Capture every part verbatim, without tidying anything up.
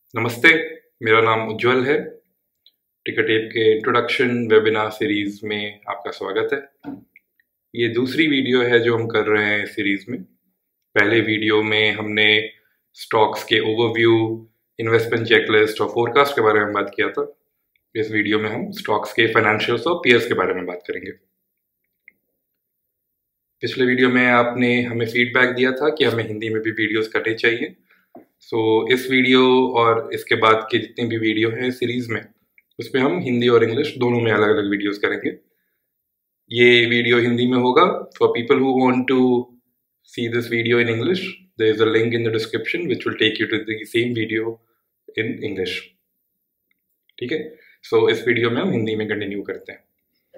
नमस्ते, मेरा नाम उज्जवल है। टिकटेप के इंट्रोडक्शन वेबिनार सीरीज में आपका स्वागत है। ये दूसरी वीडियो है जो हम कर रहे हैं इस सीरीज में। पहले वीडियो में हमने स्टॉक्स के ओवरव्यू, इन्वेस्टमेंट चेकलिस्ट और फोरकास्ट के बारे में बात किया था। इस वीडियो में हम स्टॉक्स के फाइनेंशियल्स और पीयर्स के बारे में बात करेंगे। पिछले वीडियो में आपने हमें फीडबैक दिया था कि हमें हिंदी में भी वीडियोस करने चाहिए। सो so, इस वीडियो और इसके बाद के जितने भी वीडियो हैं सीरीज में, उसमें हम हिंदी और इंग्लिश दोनों में अलग अलग वीडियोस करेंगे। ये वीडियो हिंदी में होगा। For people who want to see this video in English, there is a link in the description which will take you to the same video in English. ठीक है, सो so, इस वीडियो में हम हिंदी में कंटिन्यू करते हैं।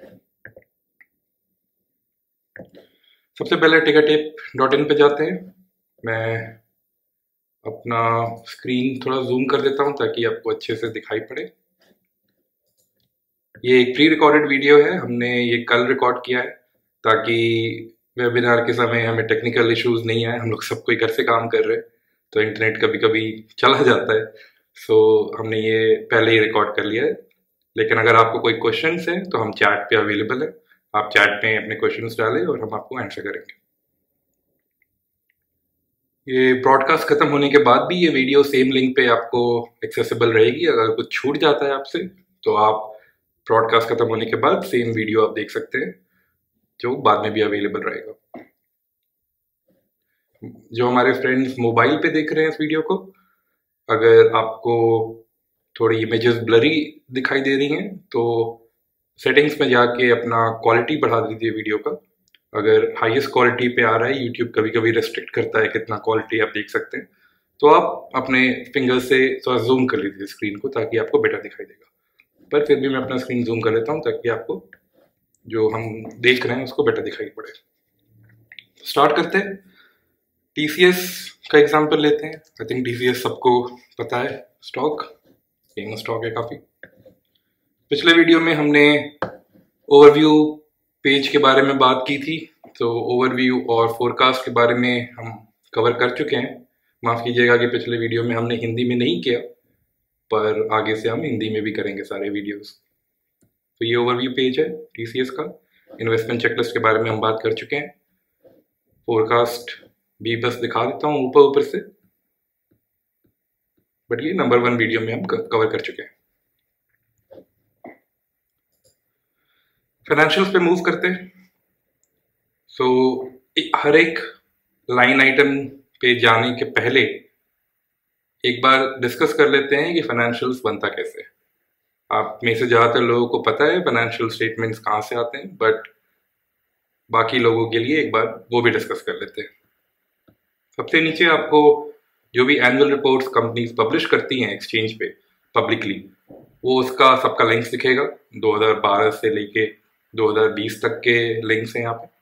सबसे पहले टिकटेप डॉट इन पे जाते हैं। मैं अपना स्क्रीन थोड़ा जूम कर देता हूं ताकि आपको अच्छे से दिखाई पड़े। ये एक प्री रिकॉर्डेड वीडियो है, हमने ये कल रिकॉर्ड किया है ताकि वेबिनार के समय हमें टेक्निकल इश्यूज नहीं आए। हम लोग सब कोई घर से काम कर रहे हैं तो इंटरनेट कभी कभी चला जाता है। सो हमने ये पहले ही रिकॉर्ड कर लिया है। लेकिन अगर आपको कोई क्वेश्चन है तो हम चैट पे अवेलेबल है, आप चैट में अपने क्वेश्चन डालें और हम आपको आंसर करेंगे। ये ब्रॉडकास्ट खत्म होने के बाद भी ये वीडियो सेम लिंक पे आपको एक्सेसिबल रहेगी। अगर कुछ छूट जाता है आपसे तो आप ब्रॉडकास्ट खत्म होने के बाद सेम वीडियो आप देख सकते हैं, जो बाद में भी अवेलेबल रहेगा। जो हमारे फ्रेंड्स मोबाइल पे देख रहे हैं इस वीडियो को, अगर आपको थोड़ी इमेजेस ब्लरी दिखाई दे रही हैं तो सेटिंग्स में जाके अपना क्वालिटी बढ़ा दीजिए वीडियो का। अगर हाईएस्ट क्वालिटी पे आ रहा है, यूट्यूब कभी कभी रेस्ट्रिक्ट करता है कितना क्वालिटी आप देख सकते हैं, तो आप अपने फिंगर से थोड़ा जूम कर लीजिए स्क्रीन को ताकि आपको बेटर दिखाई देगा। पर फिर भी मैं अपना स्क्रीन जूम कर लेता हूँ ताकि आपको जो हम देख रहे हैं उसको बेटर दिखाई पड़े। स्टार्ट करते हैं। टीसीएस का एग्जाम्पल लेते हैं। आई थिंक टीसीएस सबको पता है, स्टॉक फेमस स्टॉक है काफ़ी। पिछले वीडियो में हमने ओवरव्यू पेज के बारे में बात की थी, तो ओवरव्यू और फोरकास्ट के बारे में हम कवर कर चुके हैं। माफ़ कीजिएगा कि पिछले वीडियो में हमने हिंदी में नहीं किया, पर आगे से हम हिंदी में भी करेंगे सारे वीडियोस। तो ये ओवरव्यू पेज है टीसीएस का। इन्वेस्टमेंट चेकलिस्ट के बारे में हम बात कर चुके हैं। फोरकास्ट भी बस दिखा देता हूँ ऊपर ऊपर से, बट ये नंबर वन वीडियो में हम कवर कर चुके हैं। फाइनेंशियल्स पे मूव करते हैं। सो so, हर एक लाइन आइटम पे जाने के पहले एक बार डिस्कस कर लेते हैं कि फाइनेंशियल्स बनता कैसे है। आप में से ज़्यादातर लोगों को पता है फाइनेंशियल स्टेटमेंट्स कहाँ से आते हैं, बट बाकी लोगों के लिए एक बार वो भी डिस्कस कर लेते हैं। सबसे नीचे आपको जो भी एनुअल रिपोर्ट्स कंपनीज पब्लिश करती हैं एक्सचेंज पे पब्लिकली, वो उसका सबका लिंक्स दिखेगा। दो हज़ार बारह से लेके दो हज़ार बीस तक के लिंक्स हैं यहाँ पे।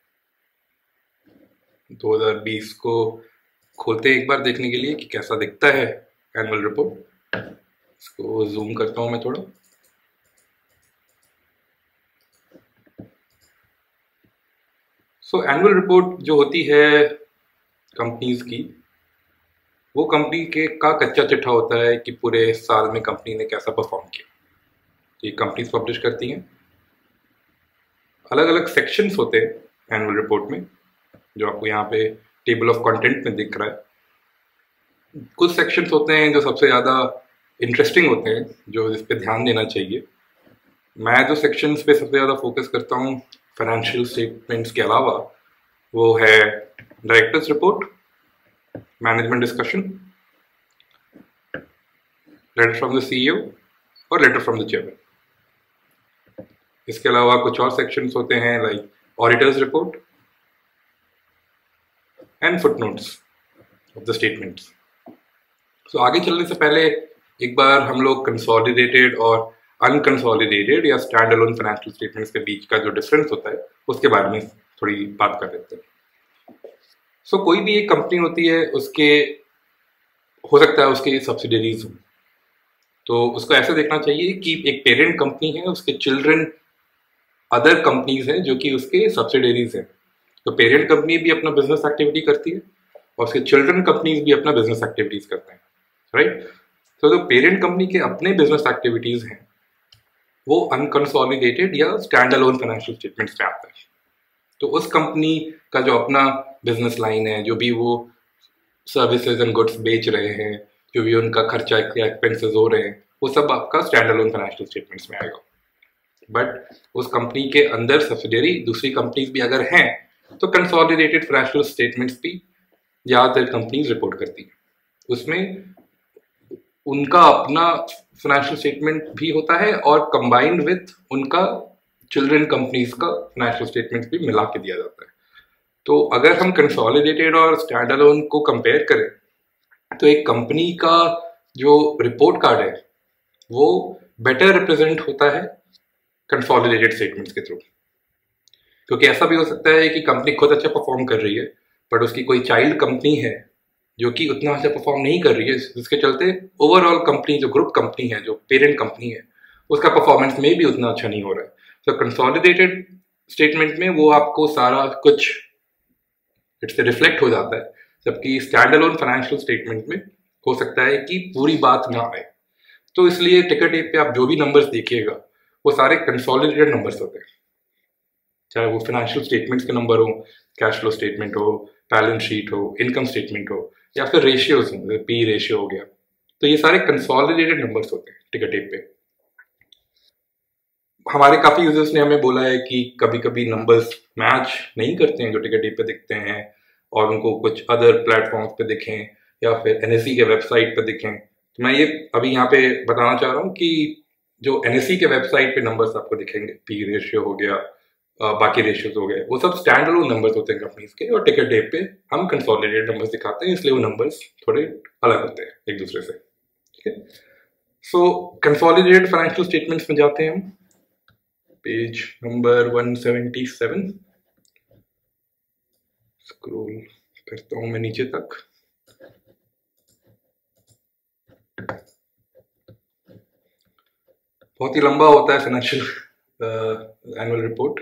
दो हज़ार बीस को खोलते हैं एक बार देखने के लिए कि कैसा दिखता है एनुअल रिपोर्ट। इसको जूम करता हूँ मैं थोड़ा। सो एनुअल रिपोर्ट जो होती है कंपनीज की, वो कंपनी के का कच्चा चिट्ठा होता है कि पूरे साल में कंपनी ने कैसा परफॉर्म किया। तो ये कंपनीज पब्लिश करती हैं। अलग अलग सेक्शंस होते हैं एनुअल रिपोर्ट में, जो आपको यहाँ पे टेबल ऑफ कंटेंट में दिख रहा है। कुछ सेक्शंस होते हैं जो सबसे ज़्यादा इंटरेस्टिंग होते हैं, जो इस पे ध्यान देना चाहिए। मैं जो सेक्शंस पे सबसे ज़्यादा फोकस करता हूँ फाइनेंशियल स्टेटमेंट्स के अलावा, वो है directors report, management discussion, letter from the CEO और लेटर फ्रॉम द चेयरमैन। इसके अलावा कुछ और सेक्शंस होते हैं like auditors report and footnotes of the statements. So आगे चलने से पहले एक बार हम लोग कंसोलिडेटेड और अनकंसोलिडेटेड या स्टैंड अलोन फाइनेंशियल स्टेटमेंट्स के बीच का जो डिफरेंस होता है उसके बारे में थोड़ी बात कर लेते हैं। सो so, कोई भी एक कंपनी होती है, उसके हो सकता है उसके सब्सिडरीज हो, तो उसको ऐसे देखना चाहिए कि एक पेरेंट कंपनी है, उसके चिल्ड्रन अदर कंपनीज हैं जो कि उसके सब्सिडरीज हैं। तो पेरेंट कंपनी भी अपना बिजनेस एक्टिविटी करती है और उसके चिल्ड्रन कंपनीज भी अपना बिजनेस एक्टिविटीज करते हैं, राइट। तो जो पेरेंट कंपनी के अपने बिजनेस एक्टिविटीज हैं वो अनकंसोलिडेटेड या स्टैंड अलोन फाइनेंशियल स्टेटमेंट्स में आता है। तो उस कंपनी का जो अपना बिजनेस लाइन है, जो भी वो सर्विसेज एंड गुड्स बेच रहे हैं, जो भी उनका खर्चा या एक्सपेंसेस हो रहे हैं, वो सब आपका स्टैंड अलोन फाइनेंशियल स्टेटमेंट्स में आएगा। बट उस कंपनी के अंदर सब्सिडियरी दूसरी कंपनीज भी अगर हैं तो कंसोलिडेटेड फाइनेंशियल स्टेटमेंट्स भी ज़्यादातर कंपनीज रिपोर्ट करती हैं। उसमें उनका अपना फाइनेंशियल स्टेटमेंट भी होता है और कंबाइंड विथ उनका चिल्ड्रन कंपनीज का फाइनेंशियल स्टेटमेंट भी मिला के दिया जाता है। तो अगर हम कंसोलिडेटेड और स्टैंड अलोन को कंपेयर करें तो एक कंपनी का जो रिपोर्ट कार्ड है वो बेटर रिप्रेजेंट होता है कंसोलिडेटेड स्टेटमेंट्स के थ्रू। क्योंकि ऐसा भी हो सकता है कि कंपनी खुद अच्छा परफॉर्म कर रही है बट उसकी कोई चाइल्ड कंपनी है जो कि उतना अच्छा परफॉर्म नहीं कर रही है, जिसके चलते ओवरऑल कंपनी जो ग्रुप कंपनी है, जो पेरेंट कंपनी है, उसका परफॉर्मेंस में भी उतना अच्छा नहीं हो रहा है। तो कंसोलिडेटेड स्टेटमेंट में वो आपको सारा कुछ इससे रिफ्लेक्ट हो जाता है, जबकि स्टैंड अलोन फाइनेंशियल स्टेटमेंट में हो सकता है कि पूरी बात ना आए। तो इसलिए टिकर टेप पे आप जो भी नंबर्स देखिएगा वो सारे कंसोलिडेटेड नंबर्स होते हैं, चाहे वो फाइनेंशियल स्टेटमेंट्स के नंबर हो, कैश फ्लो स्टेटमेंट हो, बैलेंस शीट हो, इनकम स्टेटमेंट हो, या फिर रेशियोज हो, पी रेशियो हो गया। तो ये सारे कंसोलिडेटेड नंबर्स होते हैं टिकर टेप पे। हमारे काफी यूजर्स ने हमें बोला है कि कभी कभी नंबर्स मैच नहीं करते हैं जो टिकर टेप पे दिखते हैं और उनको कुछ अदर प्लेटफॉर्म्स पे दिखें या फिर एनएसई के वेबसाइट पे दिखें। तो मैं ये अभी यहाँ पे बताना चाह रहा हूँ कि जो एनएसई के वेबसाइट पे नंबर्स आपको दिखेंगे, पी रेशियो हो गया, बाकी रेशियोज हो गए, वो सब स्टैंड अलोन नंबर्स होते हैं कंपनीज के, और टिकर टेप पे हम कंसोलिडेटेड नंबर्स दिखाते हैं, इसलिए वो नंबर्स थोड़े अलग होते हैं एक दूसरे से। ठीक है, सो कंसोलिडेटेड फाइनेंशियल स्टेटमेंट्स में जाते हैं हम, page number one seventy seven, scroll करता हूं मैं नीचे तक। बहुत ही लंबा होता है फाइनेंशियल एनुअल रिपोर्ट,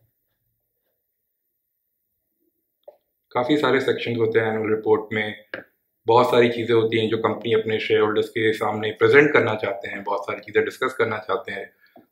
काफी सारे सेक्शंस होते हैं एनुअल रिपोर्ट में, बहुत सारी चीजें होती हैं जो कंपनी अपने शेयर होल्डर्स के सामने प्रेजेंट करना चाहते हैं, बहुत सारी चीजें डिस्कस करना चाहते हैं,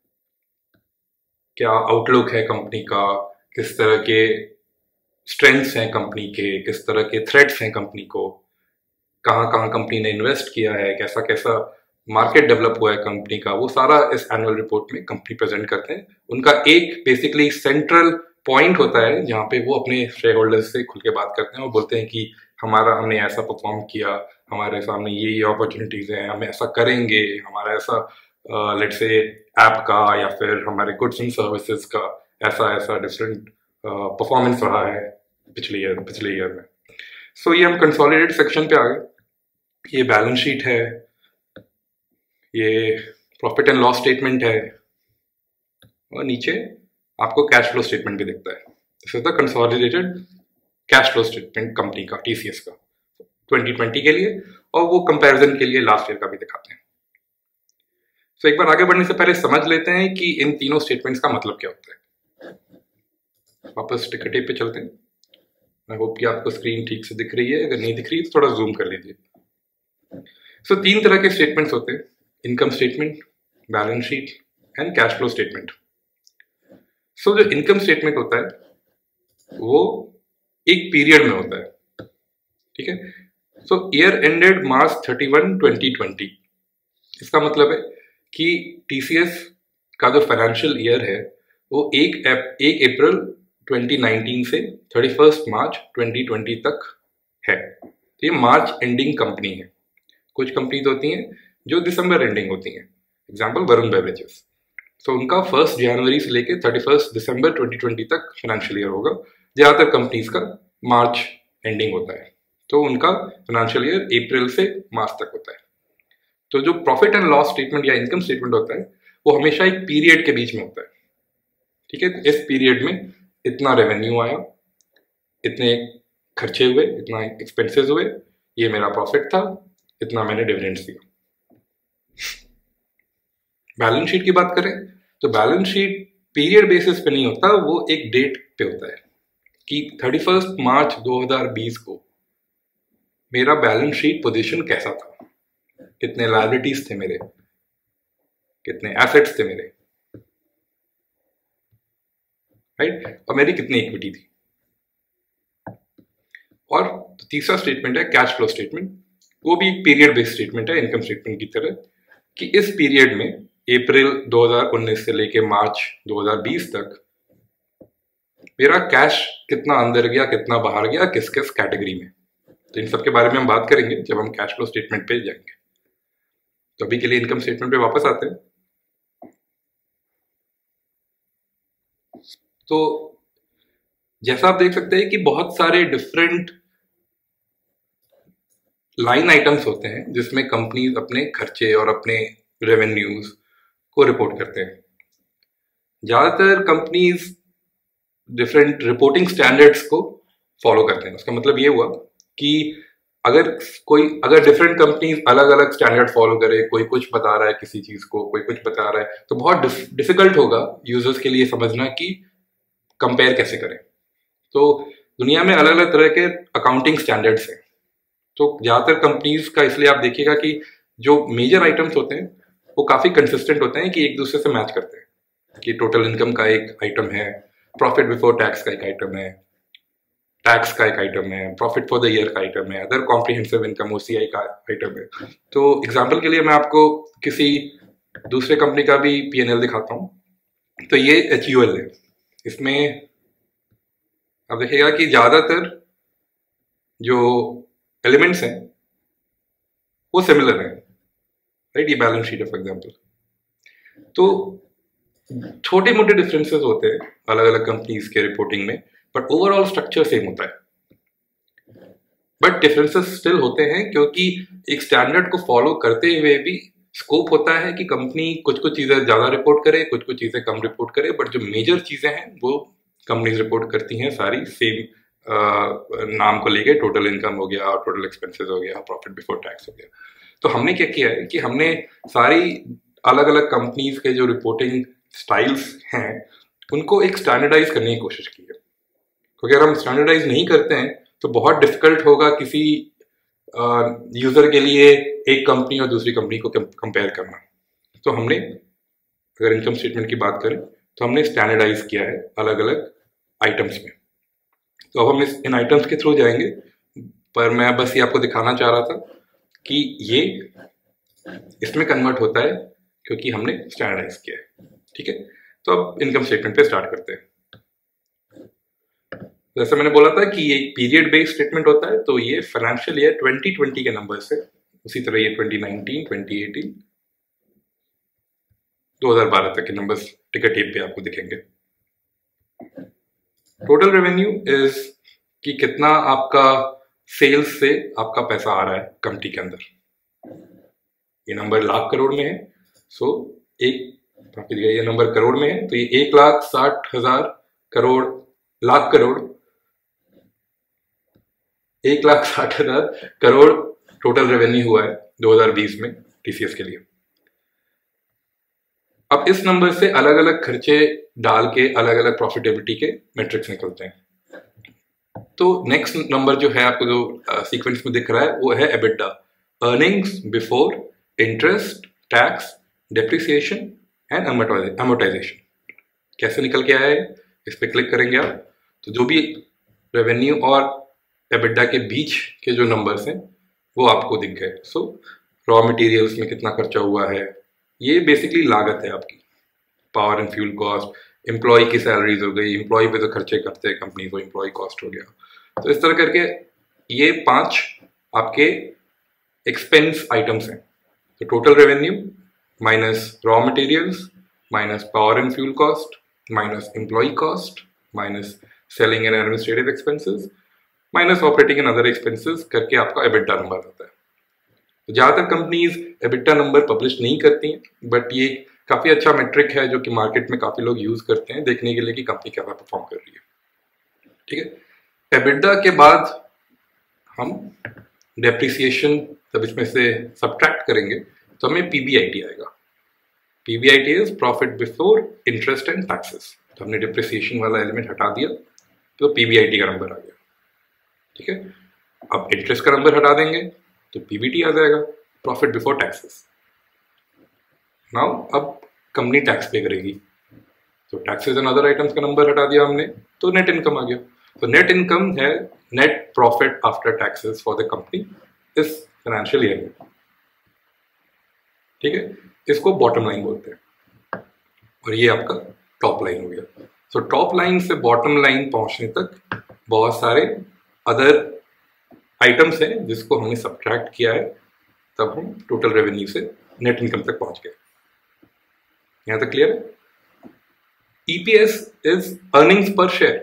क्या आउटलुक है कंपनी का, किस तरह के स्ट्रेंथ्स हैं कंपनी के, किस तरह के थ्रेट्स हैं कंपनी को, कहाँ कहाँ कंपनी ने इन्वेस्ट किया है, कैसा कैसा मार्केट डेवलप हुआ है कंपनी का, वो सारा इस एनुअल रिपोर्ट में कंपनी प्रेजेंट करते हैं। उनका एक बेसिकली सेंट्रल पॉइंट होता है जहाँ पे वो अपने शेयर होल्डर्स से खुल के बात करते हैं और बोलते हैं कि हमारा हमने ऐसा परफॉर्म किया, हमारे सामने ये ये अपॉर्चुनिटीज हैं, हम ऐसा करेंगे, हमारा ऐसा लेट्स से ऐप का या फिर हमारे गुड्स एंड सर्विसेज का ऐसा ऐसा डिफरेंट परफॉर्मेंस रहा है पिछले ईयर पिछले ईयर में। सो so, ये हम कंसोलिडेटेड सेक्शन पे आ गए। ये बैलेंस शीट है, ये प्रॉफिट एंड लॉस स्टेटमेंट है, और नीचे आपको कैश फ्लो स्टेटमेंट भी दिखता है। This is the consolidated cash flow statement company का, टीसीएस का ट्वेंटी ट्वेंटी के लिए, और वो कंपैरिजन के लिए लास्ट ईयर का भी दिखाते हैं। तो so, एक बार आगे बढ़ने से पहले समझ लेते हैं कि इन तीनों स्टेटमेंट्स का मतलब क्या होता है। वापस टिकर टेप पे चलते हैं। आई होप कि आपको स्क्रीन ठीक से दिख रही है, अगर नहीं दिख रही है तो थोड़ा जूम कर लीजिए। सो so, तीन तरह के स्टेटमेंट्स होते हैं, income statement, balance sheet and cash flow statement. So जो इनकम स्टेटमेंट होता है वो एक पीरियड में होता है, ठीक है। So year ended March thirty one twenty twenty, इसका मतलब है कि टीसीएस का जो फाइनेंशियल ईयर है वो एक एक अप्रैल ट्वेंटी नाइनटीन से thirty first March twenty twenty तक है। तो ये मार्च एंडिंग कंपनी है। कुछ कंपनीज होती हैं जो दिसंबर एंडिंग होती हैं, एग्जांपल वरुण बेवरेजेस। तो उनका फर्स्ट जनवरी से लेके thirty first December twenty twenty तक फाइनेंशियल ईयर होगा। ज़्यादातर कंपनीज का मार्च एंडिंग होता है, तो उनका फाइनेंशियल ईयर अप्रैल से मार्च तक होता है। तो जो प्रॉफिट एंड लॉस स्टेटमेंट या इनकम स्टेटमेंट होता है वो हमेशा एक पीरियड के बीच में होता है, ठीक है। इस पीरियड में इतना रेवेन्यू आया, इतने खर्चे हुए, इतना एक्सपेंसेस हुए, ये मेरा प्रॉफिट था, इतना मैंने डिविडेंड्स दिया। बैलेंस शीट की बात करें तो बैलेंस शीट पीरियड बेसिस पे नहीं होता, वो एक डेट पे होता है कि थर्टी फर्स्ट मार्च दो हज़ार बीस को मेरा बैलेंस शीट पोजीशन कैसा था, कितने लायबिलिटीज थे मेरे, कितने एसेट्स थे मेरे, राइट, और मेरी कितनी इक्विटी थी। और तीसरा स्टेटमेंट है कैश फ्लो स्टेटमेंट, वो भी पीरियड बेस्ड स्टेटमेंट है इनकम स्टेटमेंट की तरह, कि इस पीरियड में अप्रैल दो हज़ार उन्नीस से लेके मार्च दो हज़ार बीस तक मेरा कैश कितना अंदर गया, कितना बाहर गया, किस किस कैटेगरी में। तो इन सब के बारे में हम बात करेंगे जब हम कैश फ्लो स्टेटमेंट पे जाएंगे। तो अभी के लिए इनकम स्टेटमेंट पे वापस आते हैं। तो जैसा आप देख सकते हैं कि बहुत सारे डिफरेंट लाइन आइटम्स होते हैं जिसमें कंपनीज अपने खर्चे और अपने रेवेन्यूज को रिपोर्ट करते हैं। ज्यादातर कंपनीज डिफरेंट रिपोर्टिंग स्टैंडर्ड्स को फॉलो करते हैं। उसका मतलब ये हुआ कि अगर कोई अगर डिफरेंट कंपनीज अलग अलग स्टैंडर्ड फॉलो करे, कोई कुछ बता रहा है किसी चीज को, कोई कुछ बता रहा है, तो बहुत डिफिकल्ट होगा यूजर्स के लिए समझना कि कंपेयर कैसे करें। तो दुनिया में अलग अलग तरह के अकाउंटिंग स्टैंडर्ड्स हैं। तो ज्यादातर कंपनीज का इसलिए आप देखिएगा कि जो मेजर आइटम्स होते हैं वो काफी कंसिस्टेंट होते हैं, कि एक दूसरे से मैच करते हैं। कि टोटल इनकम का एक आइटम है, प्रॉफिट बिफोर टैक्स का एक आइटम है, टैक्स का एक आइटम है, प्रॉफिट फॉर द ईयर का आइटम है, अदर कॉम्प्रिहेंसिव इनकम ओसीआई का आइटम है। तो एग्जांपल के लिए मैं आपको किसी दूसरे कंपनी का भी पीएनएल दिखाता हूँ। तो ये एचयूएल है। इसमें आप देखिएगा कि ज्यादातर जो एलिमेंट्स हैं वो सिमिलर हैं, राइट। ये बैलेंस शीट है फॉर एग्जांपल। तो छोटे मोटे डिफरेंसेस होते हैं अलग अलग कंपनीज के रिपोर्टिंग में, बट ओवरऑल स्ट्रक्चर सेम होता है। बट डिफरेंसेस स्टिल होते हैं क्योंकि एक स्टैंडर्ड को फॉलो करते हुए भी स्कोप होता है कि कंपनी कुछ कुछ चीजें ज्यादा रिपोर्ट करे, कुछ कुछ चीजें कम रिपोर्ट करे, बट जो मेजर चीजें हैं वो कंपनीज रिपोर्ट करती हैं सारी सेम नाम को लेके। टोटल इनकम हो गया, टोटल एक्सपेंसेस हो गया, प्रॉफिट बिफोर टैक्स हो गया। तो हमने क्या किया है कि हमने सारी अलग अलग कंपनीज के जो रिपोर्टिंग स्टाइल्स हैं उनको एक स्टैंडर्डाइज करने की कोशिश की है। क्योंकि अगर हम स्टैंडर्डाइज नहीं करते हैं तो बहुत डिफिकल्ट होगा किसी यूजर के लिए एक कंपनी और दूसरी कंपनी को कंपेयर करना। तो हमने अगर इनकम स्टेटमेंट की बात करें तो हमने स्टैंडर्डाइज किया है अलग अलग आइटम्स में। तो अब हम इस इन आइटम्स के थ्रू जाएंगे, पर मैं बस ये आपको दिखाना चाह रहा था कि ये इसमें कन्वर्ट होता है क्योंकि हमने स्टैंडर्डाइज किया है। ठीक है, तो अब इनकम स्टेटमेंट पे स्टार्ट करते हैं। जैसे मैंने बोला था कि ये पीरियड बेस्ड स्टेटमेंट होता है, तो ये फाइनेंशियल ईयर ट्वेंटी ट्वेंटी के नंबर्स है। उसी तरह ये ट्वेंटी नाइनटीन, ट्वेंटी एटीन, दो हज़ार बारह तक के नंबर्स टिकट टेप पे आपको दिखेंगे। टोटल रेवेन्यू इज कि कितना आपका सेल्स से आपका पैसा आ रहा है कंपनी के अंदर। ये नंबर लाख करोड़ में है, सो एक ये नंबर करोड़ में है, तो ये एक लाख साठ हजार करोड़ लाख करोड़ एक लाख साठ हजार करोड़ टोटल रेवेन्यू हुआ है दो हज़ार बीस में टीसीएस के लिए। अब इस नंबर से अलग अलग खर्चे डाल के अलग अलग प्रॉफिटेबिलिटी के मैट्रिक्स निकलते हैं। तो नेक्स्ट नंबर जो है आपको जो सीक्वेंस में दिख रहा है वो है EBITDA, earnings before interest, tax, depreciation and amortisation. कैसे निकल के आया है, इस पर क्लिक करेंगे आप तो जो भी रेवेन्यू और एबिटा के बीच के जो नंबर्स हैं वो आपको दिख गए। सो रॉ मटेरियल्स में कितना खर्चा हुआ है, ये बेसिकली लागत है आपकी, power and fuel cost, employee की सैलरीज हो गई, एम्प्लॉय पे तो खर्चे करते हैं कंपनी को, एम्प्लॉय कॉस्ट हो गया। तो इस तरह करके ये पांच आपके एक्सपेंस आइटम्स हैं। तो total revenue minus raw materials minus power and fuel cost minus employee cost minus selling and administrative expenses minus operating and other expenses करके आपका एबिटा नंबर आता है। तो ज्यादातर कंपनीज एबिटा नंबर पब्लिश नहीं करती हैं, बट ये काफी अच्छा मेट्रिक है जो कि मार्केट में काफी लोग यूज करते हैं देखने के लिए कि कंपनी कैसा परफॉर्म कर रही है। ठीक है, एबिटा के बाद हम डेप्रिसिएशन जब इसमें से सब्ट्रैक्ट करेंगे तो हमें पीबीआईटी आएगा। PBIT is profit before interest and taxes. तो हमने डेप्रिसिएशन वाला एलिमेंट हटा दिया तो पीबीआईटी का नंबर आ गया। ठीक है, अब इंटरेस्ट का नंबर हटा देंगे तो पीबीटी आ जाएगा, प्रॉफिट बिफोर टैक्सेस। नाउ अब कंपनी टैक्स पे करेगी, तो टैक्सेस एंड अदर आइटम्स का नंबर हटा दिया हमने, तो नेट इनकम आ गया। तो नेट इनकम है net profit after taxes for the company इस फाइनेंशियल ईयर में, ठीक है। इसको बॉटम लाइन बोलते हैं और ये आपका टॉप लाइन हो गया। तो टॉप लाइन से बॉटम लाइन पहुंचने तक बहुत सारे अदर आइटम्स हैं जिसको हमने सब्ट्रैक्ट किया है, तब हम टोटल रेवेन्यू से नेट इनकम तक पहुंच गए। यहां तक क्लियर है? EPS is earnings per share.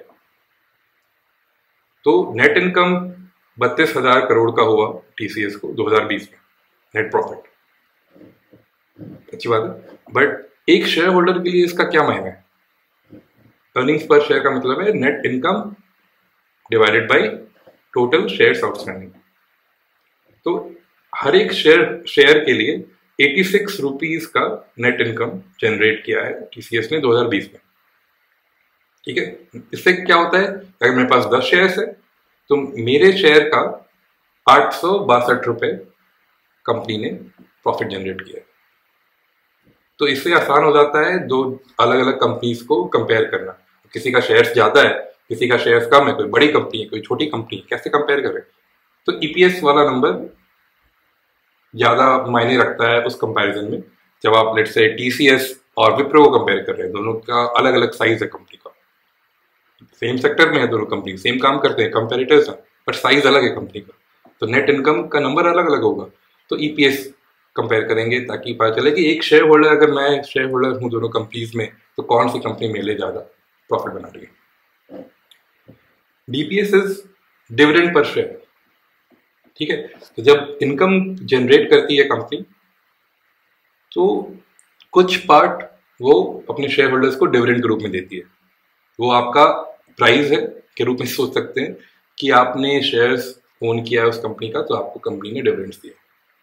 तो नेट इनकम बत्तीस हजार करोड़ का हुआ टीसीएस को दो हज़ार बीस में, नेट प्रॉफिट, अच्छी बात है। बट एक शेयर होल्डर के लिए इसका क्या मायने है? अर्निंग्स पर शेयर का मतलब है net income divided by total shares outstanding. तो हर एक शेयर शेयर के लिए छियासी रुपीस का नेट इनकम जनरेट किया है टीसीएस ने दो हज़ार बीस में, ठीक है। इससे क्या होता है, अगर मेरे पास दस शेयर्स है तो मेरे शेयर का आठ सौ बासठ रुपए कंपनी ने प्रॉफिट जनरेट किया। तो इससे आसान हो जाता है दो अलग अलग कंपनीज को कंपेयर करना। किसी का शेयर्स ज्यादा है, किसी का शेयर्स कम है, कोई बड़ी कंपनी है, कोई छोटी कंपनी है, कैसे कंपेयर करें? तो ईपीएस वाला नंबर ज्यादा मायने रखता है उस कंपैरिजन में, जब आप लेट्स से टीसीएस और विप्रो को कंपेयर कर रहे हैं। दोनों का अलग अलग साइज है कंपनी का, सेम सेक्टर में है दोनों कंपनी, सेम काम करते हैं, कंपेरेटर्स हैं, बट साइज अलग है कंपनी का, तो नेट इनकम का नंबर अलग अलग होगा। तो ईपीएस कंपेयर करेंगे ताकि पता चले कि एक शेयर होल्डर, अगर मैं शेयर होल्डर हूँ दोनों कंपनीज में, तो कौन सी कंपनी मेरे लिए ज्यादा प्रॉफिट बना रही है। DPS is dividend per share, ठीक है। तो जब इनकम जनरेट करती है कंपनी तो कुछ पार्ट वो अपने शेयर होल्डर्स को डिविडेंड के रूप में देती है। वो आपका प्राइस है के रूप में सोच सकते हैं कि आपने शेयर्स ओन किया है उस कंपनी का, तो आपको कंपनी ने डिविडेंड्स दिया।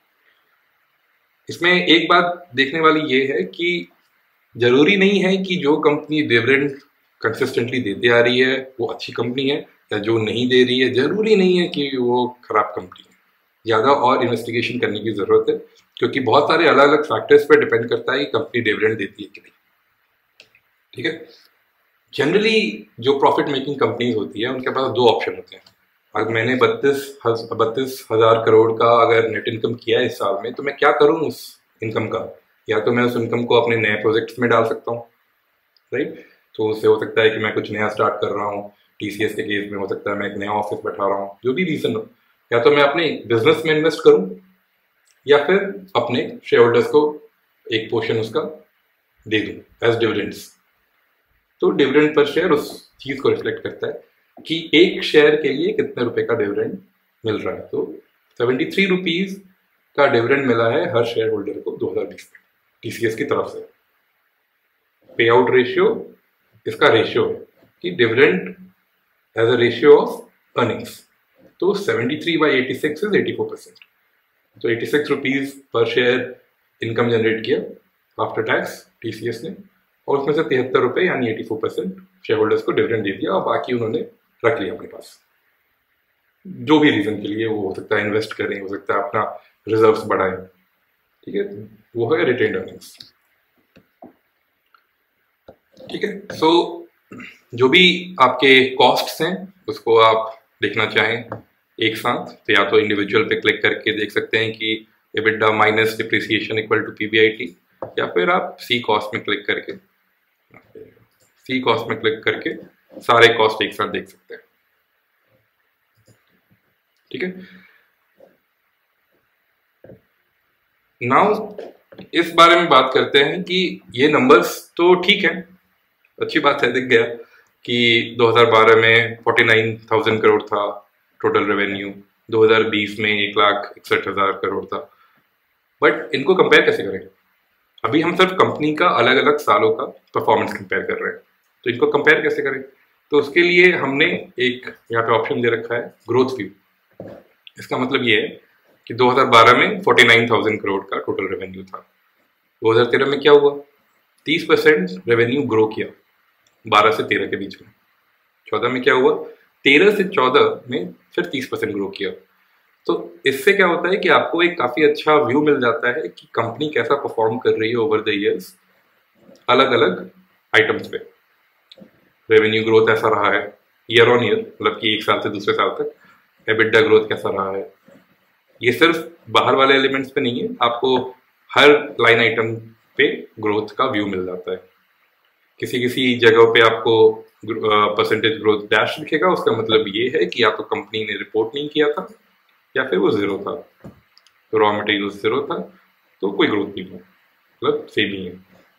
इसमें एक बात देखने वाली ये है कि जरूरी नहीं है कि जो कंपनी डिविडेंड कंसिस्टेंटली देती आ रही है वो अच्छी कंपनी है, या जो नहीं दे रही है जरूरी नहीं है कि वो खराब कंपनी है। ज्यादा और इन्वेस्टिगेशन करने की जरूरत है, क्योंकि बहुत सारे अलग अलग फैक्टर्स पर डिपेंड करता है कि कंपनी डिविडेंड देती है कि नहीं, ठीक है। जनरली जो प्रॉफिट मेकिंग कंपनीज होती है उनके पास दो ऑप्शन होते हैं। अगर मैंने बत्तीस बत्तीस हजार करोड़ का अगर नेट इनकम किया है इस साल में, तो मैं क्या करूं उस इनकम का? या तो मैं उस इनकम को अपने नए प्रोजेक्ट्स में डाल सकता हूँ, राइट। तो उससे हो सकता है कि मैं कुछ नया स्टार्ट कर रहा हूँ, टीसीएस के केस में हो सकता है मैं एक नया ऑफिस बैठा रहा हूँ, जो भी रीजन हो। या तो मैं अपने बिजनेस में इन्वेस्ट करूँ, या फिर अपने शेयर होल्डर्स को एक पोर्शन उसका दे दूँ एज डिविडेंड्स। तो डिविडेंड पर शेयर उस चीज को रिफ्लेक्ट करता है कि एक शेयर के लिए कितने रुपए का डिविडेंड मिल रहा है। तो सेवेंटी थ्री रुपीज का डिविडेंड मिला है हर शेयर होल्डर को दो हज़ार बीस में टीसीएस की तरफ से। पे आउट रेशियो इसका रेशियो है कि dividend as a ratio of earnings. तो seventy three by eighty six is eighty four percent. तो eighty six rupees per share income generate किया आफ्टर टैक्स टीसीएस ने, और उसमें से तिहत्तर रुपए यानी eighty four percent shareholders को डिविडेंड दे दिया, और बाकी उन्होंने रख लिया अपने पास, जो भी रीजन के लिए। वो हो सकता है इन्वेस्ट करें, हो सकता है अपना रिजर्व्स बढ़ाएं, ठीक है। वो है रिटेन्ड अर्निंग्स, ठीक है। सो जो भी आपके कॉस्ट्स हैं उसको आप देखना चाहें एक साथ, तो या तो इंडिविजुअल पे क्लिक करके देख सकते हैं कि EBITDA minus depreciation equal to PBIT, या फिर आप सी कॉस्ट में क्लिक करके सी कॉस्ट में क्लिक करके सारे कॉस्ट एक साथ देख सकते हैं, ठीक है। नाउ इस बारे में बात करते हैं कि ये नंबर्स तो ठीक है, अच्छी बात है, दिख गया कि दो हज़ार बारह में उनचास हज़ार करोड़ था टोटल रेवेन्यू, दो हज़ार बीस में एक लाख इकसठ हजार करोड़ था। बट इनको कंपेयर कैसे करें? अभी हम सिर्फ कंपनी का अलग अलग सालों का परफॉर्मेंस कंपेयर कर रहे हैं, तो इनको कंपेयर कैसे करें? तो उसके लिए हमने एक यहाँ पे ऑप्शन दे रखा है ग्रोथ व्यू। इसका मतलब ये है कि दो हज़ार बारह में उनचास हज़ार करोड़ का टोटल रेवेन्यू था, दो हज़ार तेरह में क्या हुआ? तीस परसेंट रेवेन्यू ग्रो किया बारह से तेरह के बीच में। चौदह में क्या हुआ? तेरह से चौदह में फिर तीस परसेंट ग्रो किया। तो इससे क्या होता है कि आपको एक काफ़ी अच्छा व्यू मिल जाता है कि कंपनी कैसा परफॉर्म कर रही है ओवर द ईयर्स अलग अलग आइटम्स पे। रेवेन्यू ग्रोथ ऐसा रहा है ईयर ऑन ईयर, मतलब कि एक साल से दूसरे साल तक, एबिटा ग्रोथ कैसा रहा है। ये सिर्फ बाहर वाले एलिमेंट्स पे नहीं है, आपको हर लाइन आइटम पे ग्रोथ का व्यू मिल जाता है। किसी किसी जगहों पे आपको परसेंटेज ग्रोथ डैश दिखेगा, उसका मतलब ये है कि या तो कंपनी ने रिपोर्ट नहीं किया था या फिर वो जीरो था, तो रॉ मटेरियल जीरो था, तो कोई ग्रोथ नहीं है, मतलब सेम ही है।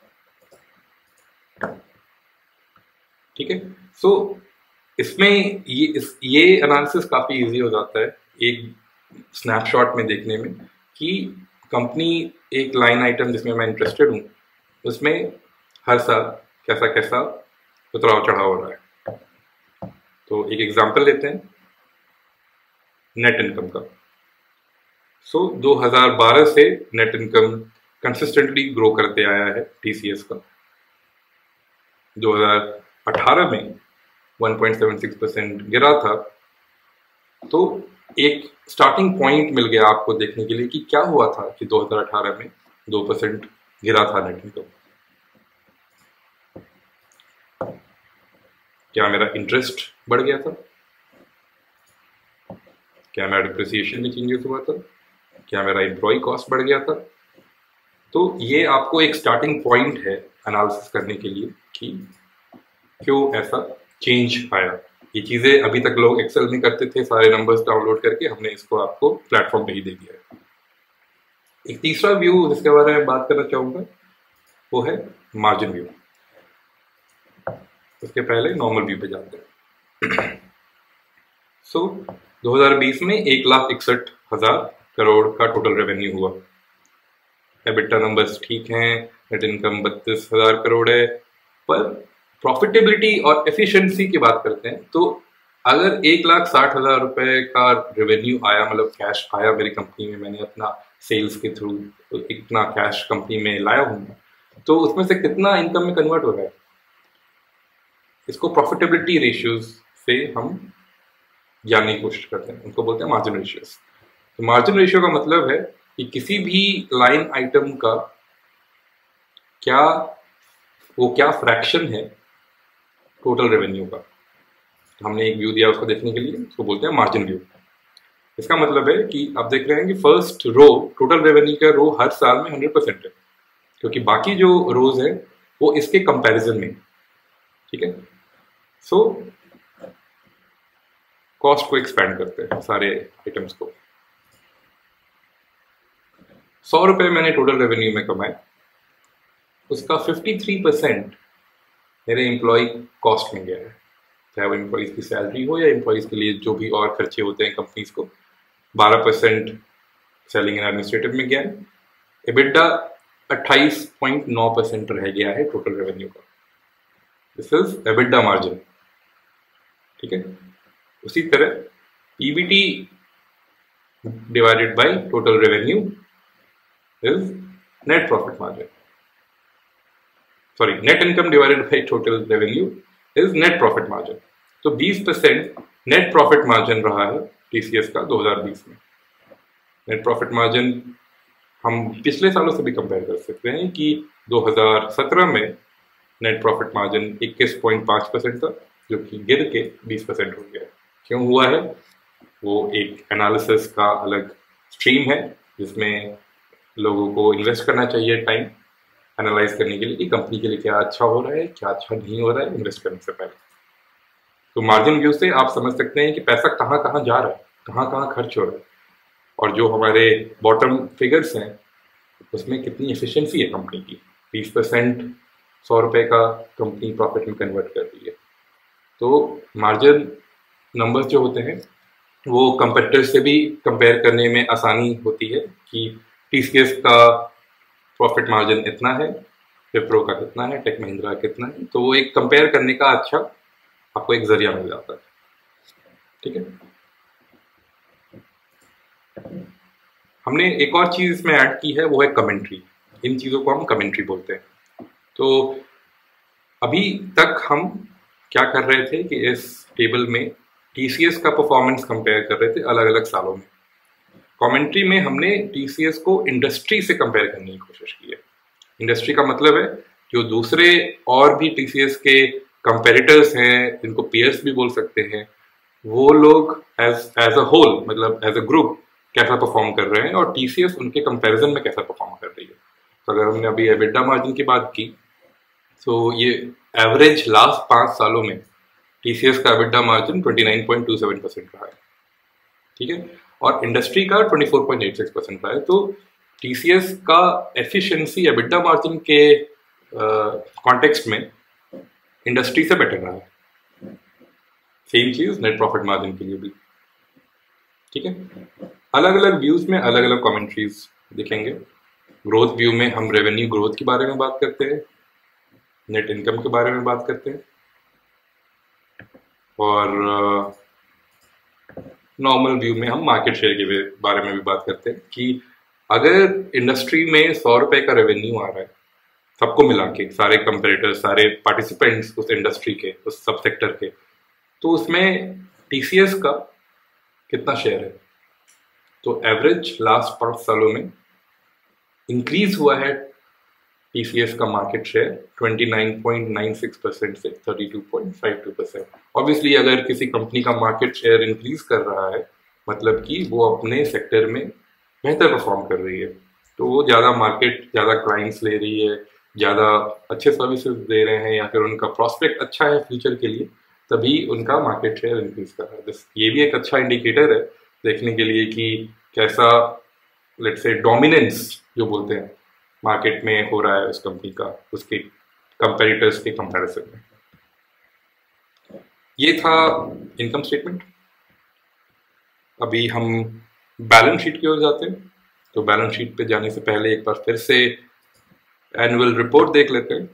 ठीक है, सो इसमें ये इस ये एनालिसिस काफ़ी इजी हो जाता है एक स्नैपशॉट में देखने में कि कंपनी एक लाइन आइटम जिसमें मैं इंटरेस्टेड हूँ उसमें हर साल कैसा कैसा उतराव चढ़ाव हो रहा है। तो एक एग्जांपल लेते हैं नेट इनकम का। सो so, दो हज़ार बारह से नेट इनकम कंसिस्टेंटली ग्रो करते आया है टीसीएस का। दो हज़ार अठारह में one point seven six percent गिरा था, तो एक स्टार्टिंग पॉइंट मिल गया आपको देखने के लिए कि क्या हुआ था कि दो हज़ार अठारह में दो परसेंट गिरा था नेट इनकम। क्या मेरा इंटरेस्ट बढ़ गया था? क्या मेरा डिप्रिसिएशन में चेंजेस हुआ था? क्या मेरा एम्प्लॉय कॉस्ट बढ़ गया था? तो ये आपको एक स्टार्टिंग पॉइंट है एनालिसिस करने के लिए कि क्यों ऐसा चेंज आया। ये चीज़ें अभी तक लोग एक्सेल में करते थे सारे नंबर्स डाउनलोड करके, हमने इसको आपको प्लेटफॉर्म पे ही दे दिया है। एक तीसरा व्यू जिसके बारे में बात करना चाहूँगा वो है मार्जिन व्यू। उसके पहले नॉर्मल व्यू पे जाते हैं। सो so, दो हज़ार बीस में एक लाख इकसठ हजार करोड़ का टोटल रेवेन्यू हुआ। एबिटा नंबर्स ठीक हैं, नेट इनकम बत्तीस हजार करोड़ है, पर प्रॉफिटेबिलिटी और एफिशिएंसी की बात करते हैं तो अगर एक लाख साठ हजार रुपए का रेवेन्यू आया, मतलब कैश आया मेरी कंपनी में, मैंने अपना सेल्स के थ्रू तो इतना कैश कंपनी में लाया हूँ, तो उसमें से कितना इनकम में कन्वर्ट हो रहा है, इसको प्रॉफिटेबिलिटी रेशियोज से हम जानने की कोशिश करते हैं, उनको बोलते हैं मार्जिन रेशियोज। तो मार्जिन रेशियो का मतलब है कि किसी भी लाइन आइटम का क्या वो क्या फ्रैक्शन है टोटल रेवेन्यू का। तो हमने एक व्यू दिया उसको देखने के लिए, उसको बोलते हैं मार्जिन व्यू। इसका मतलब है कि आप देख रहे हैं कि फर्स्ट रो टोटल रेवेन्यू का रो हर साल में हंड्रेड परसेंट है, क्योंकि बाकी जो रोज है वो इसके कंपैरिजन में। ठीक है, सो कॉस्ट को एक्सपेंड करते हैं सारे आइटम्स को। सौ रुपए मैंने टोटल रेवेन्यू में कमाए, उसका फिफ्टी थ्री परसेंट मेरे एम्प्लॉय कॉस्ट में गया है, चाहे वो एम्प्लॉयज़ की सैलरी हो या एम्प्लॉयज़ के लिए जो भी और खर्चे होते हैं कंपनीज को। बारह परसेंट सेलिंग एंड एडमिनिस्ट्रेटिव में गया है। एबिटा अट्ठाईस पॉइंट नौ परसेंट रह गया है टोटल रेवेन्यू का। This is EBITDA margin. ठीक है, उसी तरह PBT divided by total revenue is net profit margin. Sorry, net income divided by total revenue is net profit margin. तो बीस परसेंट नेट प्रॉफिट मार्जिन रहा है टीसीएस का दो हज़ार बीस में। नेट प्रॉफिट मार्जिन हम पिछले सालों से भी कंपेयर कर सकते हैं कि दो हज़ार सत्रह में नेट प्रॉफिट मार्जिन इक्कीस पॉइंट पाँच परसेंट था, जो कि गिर के बीस परसेंट हो गया। क्यों हुआ है वो एक एनालिसिस का अलग स्ट्रीम है, जिसमें लोगों को इन्वेस्ट करना चाहिए टाइम एनालाइज करने के लिए कि कंपनी के लिए क्या अच्छा हो रहा है, क्या अच्छा नहीं हो रहा है इन्वेस्ट करने से पहले। तो मार्जिन व्यू से आप समझ सकते हैं कि पैसा कहाँ कहाँ जा रहा है, कहाँ कहाँ खर्च हो रहा है, और जो हमारे बॉटम फिगर्स हैं उसमें कितनी एफिशिएंसी है कंपनी की। बीस परसेंट सौ रुपये का कंपनी प्रॉफिट में कन्वर्ट कर रही है। तो मार्जिन नंबर्स जो होते हैं वो कंपेटिटर से भी कंपेयर करने में आसानी होती है कि टीसीएस का प्रॉफिट मार्जिन इतना है, विप्रो का कितना है, टेक महिंद्रा का कितना है, तो वो एक कंपेयर करने का अच्छा आपको एक जरिया मिल जाता है। ठीक है, हमने एक और चीज इसमें ऐड की है, वो है कमेंट्री। इन चीजों को हम कमेंट्री बोलते हैं। तो अभी तक हम क्या कर रहे थे कि इस टेबल में टीसीएस का परफॉर्मेंस कंपेयर कर रहे थे अलग अलग सालों में। कमेंट्री में हमने टीसीएस को इंडस्ट्री से कंपेयर करने की कोशिश की है। इंडस्ट्री का मतलब है जो दूसरे और भी टीसीएस के कंपेरिटर्स हैं, जिनको पीयर्स भी बोल सकते हैं, वो लोग एज एज अ होल, मतलब एज अ ग्रुप कैसा परफॉर्म कर रहे हैं और टीसीएस उनके कंपैरिजन में कैसा परफॉर्म कर रही है। तो अगर हमने अभी एबिटा मार्जिन की बात की, तो ये एवरेज लास्ट पांच सालों में टीसीएस का एबिटा मार्जिन उनतीस पॉइंट दो सात परसेंट रहा है, ठीक है, और इंडस्ट्री का चौबीस पॉइंट आठ छह परसेंट रहा है। तो टीसीएस का एफिशिएंसी एबिटा मार्जिन के कॉन्टेक्स्ट uh, में इंडस्ट्री से बेटर रहा है। सेम चीज नेट प्रॉफिट मार्जिन के लिए भी, ठीक है। अलग अलग व्यूज में अलग अलग कमेंट्रीज दिखेंगे। ग्रोथ व्यू में हम रेवेन्यू ग्रोथ के बारे में बात करते हैं, नेट इनकम के बारे में बात करते हैं, और नॉर्मल uh, व्यू में हम मार्केट शेयर के बारे में भी बात करते हैं कि अगर इंडस्ट्री में सौ रुपए का रेवेन्यू आ रहा है सबको मिला के, सारे कंपेरेटर्स, सारे पार्टिसिपेंट्स उस इंडस्ट्री के, उस सब सेक्टर के, तो उसमें टीसीएस का कितना शेयर है। तो एवरेज लास्ट पांच सालों में इंक्रीज हुआ है टीसीएस का मार्केट शेयर उनतीस पॉइंट नौ छह परसेंट से बत्तीस पॉइंट पाँच दो परसेंट। ऑब्वियसली अगर किसी कंपनी का मार्केट शेयर इंक्रीज कर रहा है मतलब कि वो अपने सेक्टर में बेहतर परफॉर्म कर रही है, तो वो ज़्यादा मार्केट, ज़्यादा क्लाइंट्स ले रही है, ज़्यादा अच्छे सर्विसेज दे रहे हैं, या फिर उनका प्रोस्पेक्ट अच्छा है फ्यूचर के लिए, तभी उनका मार्केट शेयर इंक्रीज कर रहा है। ये भी एक अच्छा इंडिकेटर है देखने के लिए कि कैसा, लेट्स से डोमिनेंस जो बोलते हैं मार्केट में हो रहा है उस कंपनी का, उसके कंपेरिटर्स के कंपैरिजन में। ये था इनकम स्टेटमेंट। अभी हम बैलेंस शीट की ओर जाते हैं। तो बैलेंस शीट पे जाने से पहले एक बार फिर से एनुअल रिपोर्ट देख लेते हैं।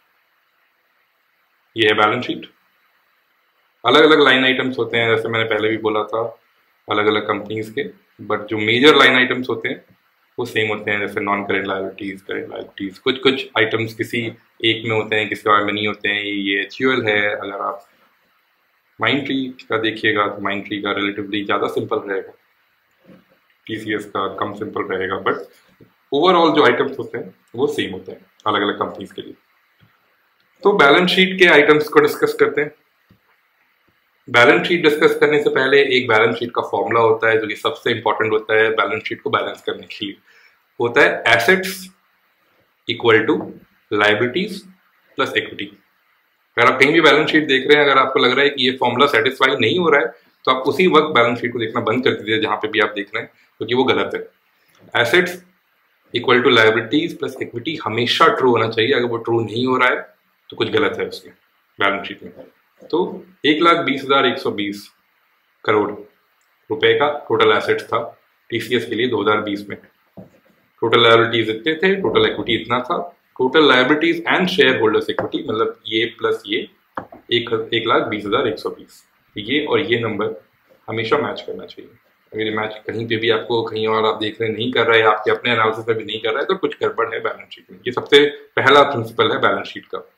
ये है बैलेंस शीट। अलग अलग लाइन आइटम्स होते हैं, जैसे मैंने पहले भी बोला था, अलग अलग कंपनीज के, बट जो मेजर लाइन आइटम्स होते हैं वो सेम होते हैं, जैसे non current liabilities, current liabilities. कुछ कुछ आइटम्स किसी एक में होते हैं, किसी और में नहीं होते हैं। ये एचयूएल है। अगर आप माइंड ट्री का देखिएगा तो माइंड ट्री का रिलेटिवली ज़्यादा सिंपल रहेगा, टीसीएस का कम सिंपल रहेगा, बट ओवरऑल जो आइटम्स होते हैं वो सेम होते हैं अलग अलग कंपनीज के लिए। तो बैलेंस शीट के आइटम्स को डिस्कस करते हैं। बैलेंस शीट डिस्कस करने से पहले एक बैलेंस शीट का फॉर्मूला होता है जो कि सबसे इंपॉर्टेंट होता है बैलेंस शीट को बैलेंस करने के लिए। होता है assets equal to liabilities plus equity. अगर आप कहीं भी बैलेंस शीट देख रहे हैं, अगर आपको लग रहा है कि ये फॉर्मूला सेटिस्फाई नहीं हो रहा है, तो आप उसी वक्त बैलेंस शीट को देखना बंद कर दीजिए जहां पे भी आप देख रहे हैं, क्योंकि वो गलत है। Assets equal to liabilities plus equity हमेशा ट्रू होना चाहिए। अगर वो ट्रू नहीं हो रहा है तो कुछ गलत है उसमें बैलेंस शीट में। तो एक लाख बीस हजार एक सौ बीस करोड़ रुपए का टोटल एसेट्स था टीसीएस के लिए दो हजार बीस में। टोटल लायबिलिटीज इतने थे, टोटल इक्विटी इतना था। Total liabilities and shareholders equity, मतलब ये प्लस ये, एक एक लाख बीस हजार एक सौ बीस। ये और ये नंबर हमेशा मैच करना चाहिए। अगर ये मैच कहीं पे भी आपको कहीं और आप देख रहे नहीं कर रहे हैं, आपके अपने एनालिसिस में भी नहीं कर रहा है, तो कुछ गड़बड़ है बैलेंस शीट में। ये सबसे पहला प्रिंसिपल है बैलेंस शीट का।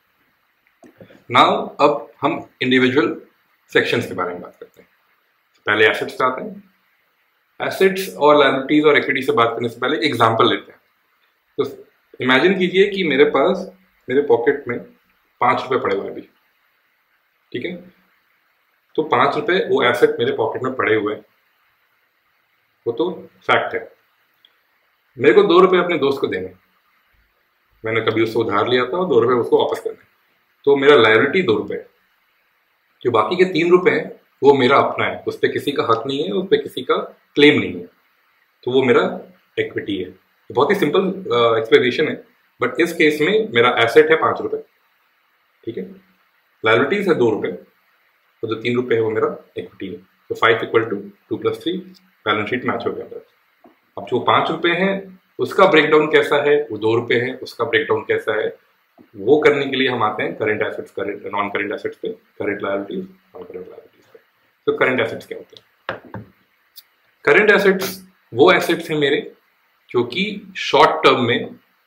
नाउ अब हम इंडिविजुअल सेक्शंस के बारे में बात करते हैं। पहले एसेट्स आते हैं। एसेट्स और लायबिलिटीज और इक्विटी से बात करने से पहले एग्जांपल लेते हैं। तो इमेजिन कीजिए कि मेरे पास, मेरे पॉकेट में पाँच रुपए पड़े हुए हैं अभी, ठीक है। तो पाँच रुपए वो एसेट मेरे पॉकेट में पड़े हुए हैं, वो तो फैक्ट है। मेरे को दो रुपए अपने दोस्त को देने, मैंने कभी उससे उधार लिया था और दो रुपए उसको वापस करने, तो मेरा लायबिलिटी दो रुपए। जो बाकी के तीन रुपए हैं वो मेरा अपना है, उस पर किसी का हक नहीं है, उस पर किसी का क्लेम नहीं है, तो वो मेरा इक्विटी है। बहुत ही सिंपल एक्सप्लेनेशन है, बट इस केस में मेरा एसेट है पाँच रुपए, ठीक है, लायबिलिटीज है दो रुपए, तो जो तीन रुपए है वो मेरा इक्विटी है। तो five equal to two plus three, balance sheet match हो गया। अब जो पाँच रुपए हैं उसका ब्रेकडाउन कैसा है, वो दो रुपए है उसका ब्रेकडाउन कैसा है, वो करने के लिए हम आते हैं current assets, current non current assets पे, current liabilities, non current liabilities पे। तो करंट एसेट्स क्या होते हैं? करंट एसेट्स वो एसेट्स हैं मेरे जो कि शॉर्ट टर्म में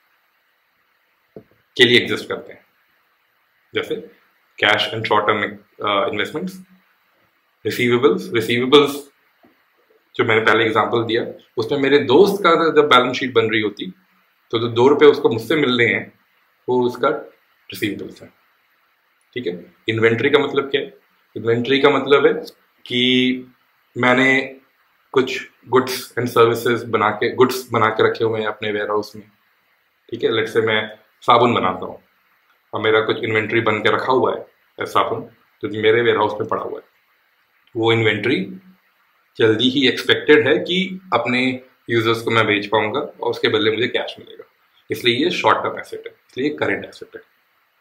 के लिए एग्जिस्ट करते हैं, जैसे cash and short term investments. Receivables, receivables जो मैंने पहले एग्जांपल दिया, उसमें मेरे दोस्त का जब बैलेंस शीट बन रही होती तो जो दो रुपए उसको मुझसे मिल रहे हैं वो उसका रिसीवेबल्स है। ठीक है। इन्वेंट्री का मतलब क्या है? इन्वेंट्री का मतलब है कि मैंने कुछ गुड्स एंड सर्विसेज बना के गुड्स बना के रखे हुए हैं अपने वेयर हाउस में। ठीक है। लेट्स से मैं साबुन बनाता हूँ और मेरा कुछ इन्वेंट्री बन के रखा हुआ है साबुन, तो मेरे वेयर हाउस में पड़ा हुआ है। वो इन्वेंट्री जल्दी ही एक्सपेक्टेड है कि अपने यूजर्स को मैं बेच पाऊंगा और उसके बदले मुझे कैश मिलेगा, इसलिए ये शॉर्ट टर्म एसेट है, इसलिए करेंट एसेट है।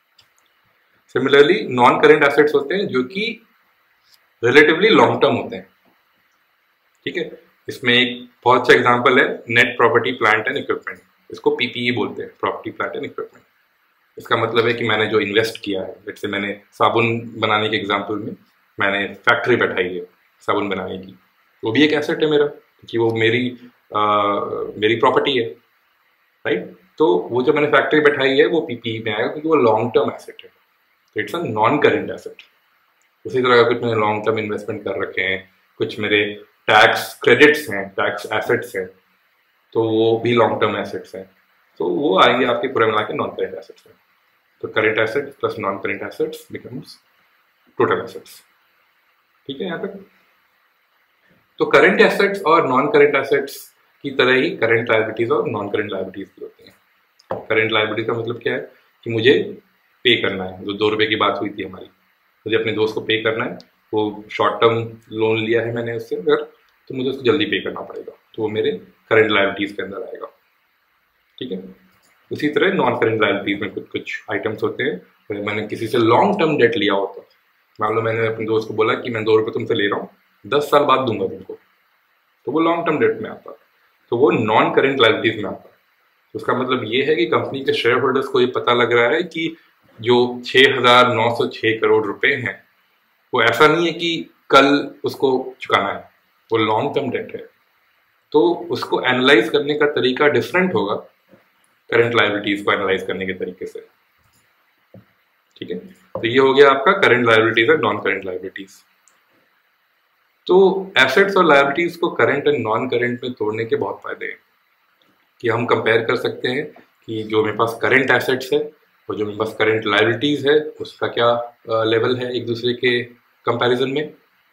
सिमिलरली नॉन करेंट एसेट्स होते हैं जो कि रिलेटिवली लॉन्ग टर्म होते हैं। ठीक है। इसमें एक बहुत अच्छा एग्जांपल है net property plant and equipment. इसको पीपीई बोलते हैं, प्रॉपर्टी प्लांट एंड इक्विपमेंट। इसका मतलब है कि मैंने जो इन्वेस्ट किया है, जैसे मैंने साबुन बनाने के एग्जांपल में मैंने फैक्ट्री बैठाई है साबुन बनाने की, वो भी एक एसेट है मेरा, क्योंकि वो मेरी आ, मेरी प्रॉपर्टी है, राइट। तो वो जो मैंने फैक्ट्री बैठाई है वो पीपीई में आएगा क्योंकि वो लॉन्ग टर्म एसेट है, तो it's a non current asset. उसी तरह कुछ मैंने लॉन्ग टर्म इन्वेस्टमेंट कर रखे हैं, कुछ मेरे टैक्स क्रेडिट्स हैं, टैक्स एसेट्स हैं, तो वो भी लॉन्ग टर्म एसेट्स हैं, तो वो आएंगे आपके पूरे मिला के नॉन करेंट एसेट्स में। तो current assets plus non current assets becomes total assets. ठीक है यहाँ तक। तो करेंट एसेट्स और नॉन करेंट एसेट्स की तरह ही करेंट लायबिलिटीज और नॉन करेंट लायबिलिटीज भी होती हैं। करेंट लायबिलिटी का मतलब क्या है कि मुझे पे करना है, जो दो रुपए की बात हुई थी हमारी, मुझे अपने दोस्त को पे करना है, वो शॉर्ट टर्म लोन लिया है मैंने उससे अगर, तो मुझे उसको जल्दी पे करना पड़ेगा, तो वो मेरे करेंट लायबिलिटीज के अंदर आएगा। ठीक है। उसी तरह नॉन करेंट लायबिलिटीज में कुछ कुछ आइटम्स होते हैं। मैंने किसी से लॉन्ग टर्म डेट लिया होता, मान लो मैंने अपने दोस्त को बोला कि मैं दो रुपये तुमसे ले रहा हूँ, दस साल बाद दूंगा तुमको, तो वो लॉन्ग टर्म डेट में आता, तो वो नॉन करेंट लायबिलिटीज में आता। तो उसका मतलब ये है कि कंपनी के शेयर होल्डर्स को ये पता लग रहा है कि जो छह हजार नौ सौ छह करोड़ रुपए हैं वो ऐसा नहीं है कि कल उसको चुकाना है, वो लॉन्ग टर्म डेट है, तो उसको एनालाइज करने का तरीका डिफरेंट होगा करेंट लायबिलिटीज को एनालाइज करने के तरीके से। ठीक है। तो ये हो गया आपका करेंट लायबिलिटीज और नॉन करेंट लायबिलिटीज। तो एसेट्स और लायबिलिटीज को करेंट एंड नॉन करेंट में तोड़ने के बहुत फायदे हैं कि हम कंपेयर कर सकते हैं कि जो मेरे पास करेंट एसेट्स है और जो मेरे पास करेंट लायबिलिटीज है उसका क्या लेवल है एक दूसरे के कंपैरिजन में।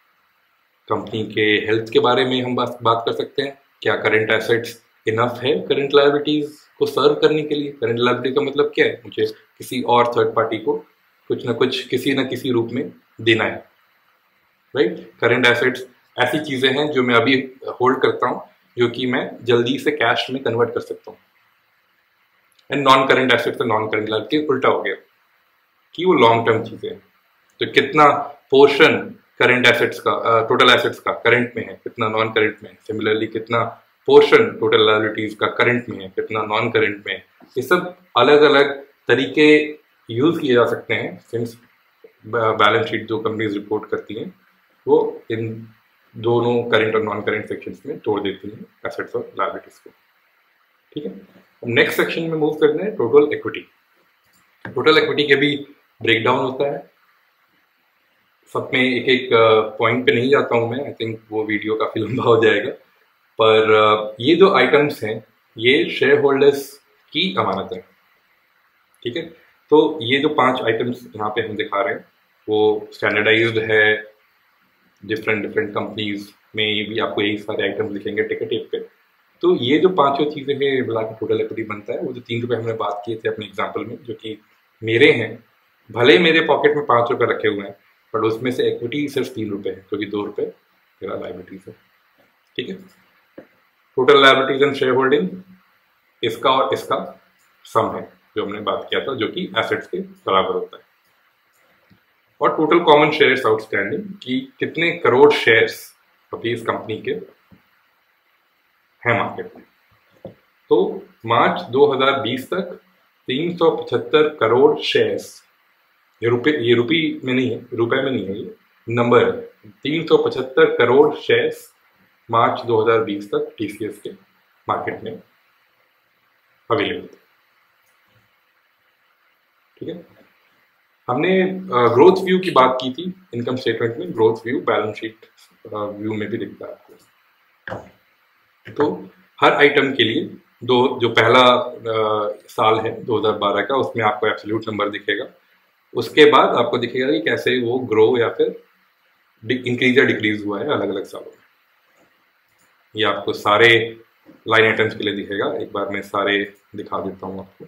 कंपनी के हेल्थ के बारे में हम बात बात कर सकते हैं, क्या करेंट एसेट्स इनफ है करेंट लायबिलिटीज को सर्व करने के लिए। करेंट लायबिलिटी का मतलब क्या है, मुझे किसी और थर्ड पार्टी को कुछ ना कुछ किसी ना किसी रूप में देना है, राइट। करेंट एसेट्स ऐसी चीजें हैं जो मैं अभी होल्ड करता हूं जो कि मैं जल्दी से कैश में कन्वर्ट कर सकता हूँ। एंड नॉन करेंट एसेट्स और नॉन करेंट लायबिलिटी उल्टा हो गया कि वो लॉन्ग टर्म चीजें हैं, तो कितना पोर्शन करेंट एसेट्स का टोटल एसेट्स का करंट में है, कितना नॉन करंट में है। सिमिलरली कितना पोर्शन टोटल लायबिलिटीज का करंट में है, कितना नॉन करंट में है। ये सब अलग अलग तरीके यूज किए जा सकते हैं सिंस बैलेंस शीट जो कंपनीज रिपोर्ट करती हैं वो इन दोनों करंट और नॉन करंट सेक्शंस में तोड़ देती हैं एसेट्स और लायबिलिटीज को। ठीक है। नेक्स्ट सेक्शन में मूव करना है टोटल इक्विटी। टोटल इक्विटी के भी ब्रेकडाउन होता है, सब में एक एक पॉइंट पे नहीं जाता हूं मैं, आई थिंक वो वीडियो काफी लंबा हो जाएगा। पर ये जो आइटम्स हैं ये शेयर होल्डर्स की अमानत है। ठीक है। तो ये जो पांच आइटम्स यहाँ पे हम दिखा रहे हैं वो स्टैंडर्डाइज्ड है डिफरेंट डिफरेंट कंपनीज में, ये भी आपको यही सारे आइटम्स दिखेंगे टिकट टेप पे। तो ये जो पांचों चीजें हैं मिला के टोटल इक्विटी बनता है। वो जो तीन रुपए हमने बात किए थे अपने एग्जाम्पल में जो कि मेरे हैं, भले ही मेरे पॉकेट में पांच रुपए रखे हुए हैं बट उसमें से इक्विटी सिर्फ तीन रुपए है क्योंकि दो रुपए मेरा लायबिलिटीज है। ठीक है। Total liabilities and share holding इसका और इसका सम है जो हमने बात किया था, जो कि एसेट्स के बराबर होता है। और टोटल कॉमन शेयर्स आउटस्टैंडिंग कि कितने करोड़ शेयर्स अभी इस कंपनी के हैं मार्केट में। तो मार्च दो हज़ार बीस तक तीन सौ पचहत्तर करोड़ शेयर्स, ये रुपए ये रुपी में नहीं है, रुपए में नहीं है, ये नंबर है। तीन सौ पचहत्तर करोड़ शेयर्स मार्च दो हज़ार बीस तक टीसीएस के मार्केट में अवेलेबल थे। ठीक है। हमने ग्रोथ व्यू की बात की थी इनकम स्टेटमेंट में, growth view balance sheet view में भी दिखता है आपको। तो हर आइटम के लिए दो जो पहला आ, साल है दो हज़ार बारह का, उसमें आपको एब्सोल्यूट नंबर दिखेगा। उसके बाद आपको दिखेगा कि कैसे वो ग्रो या फिर इंक्रीज या डिक्रीज हुआ है अलग अलग सालों में। ये आपको सारे लाइन आइटम्स के लिए दिखेगा। एक बार मैं सारे दिखा देता हूँ आपको।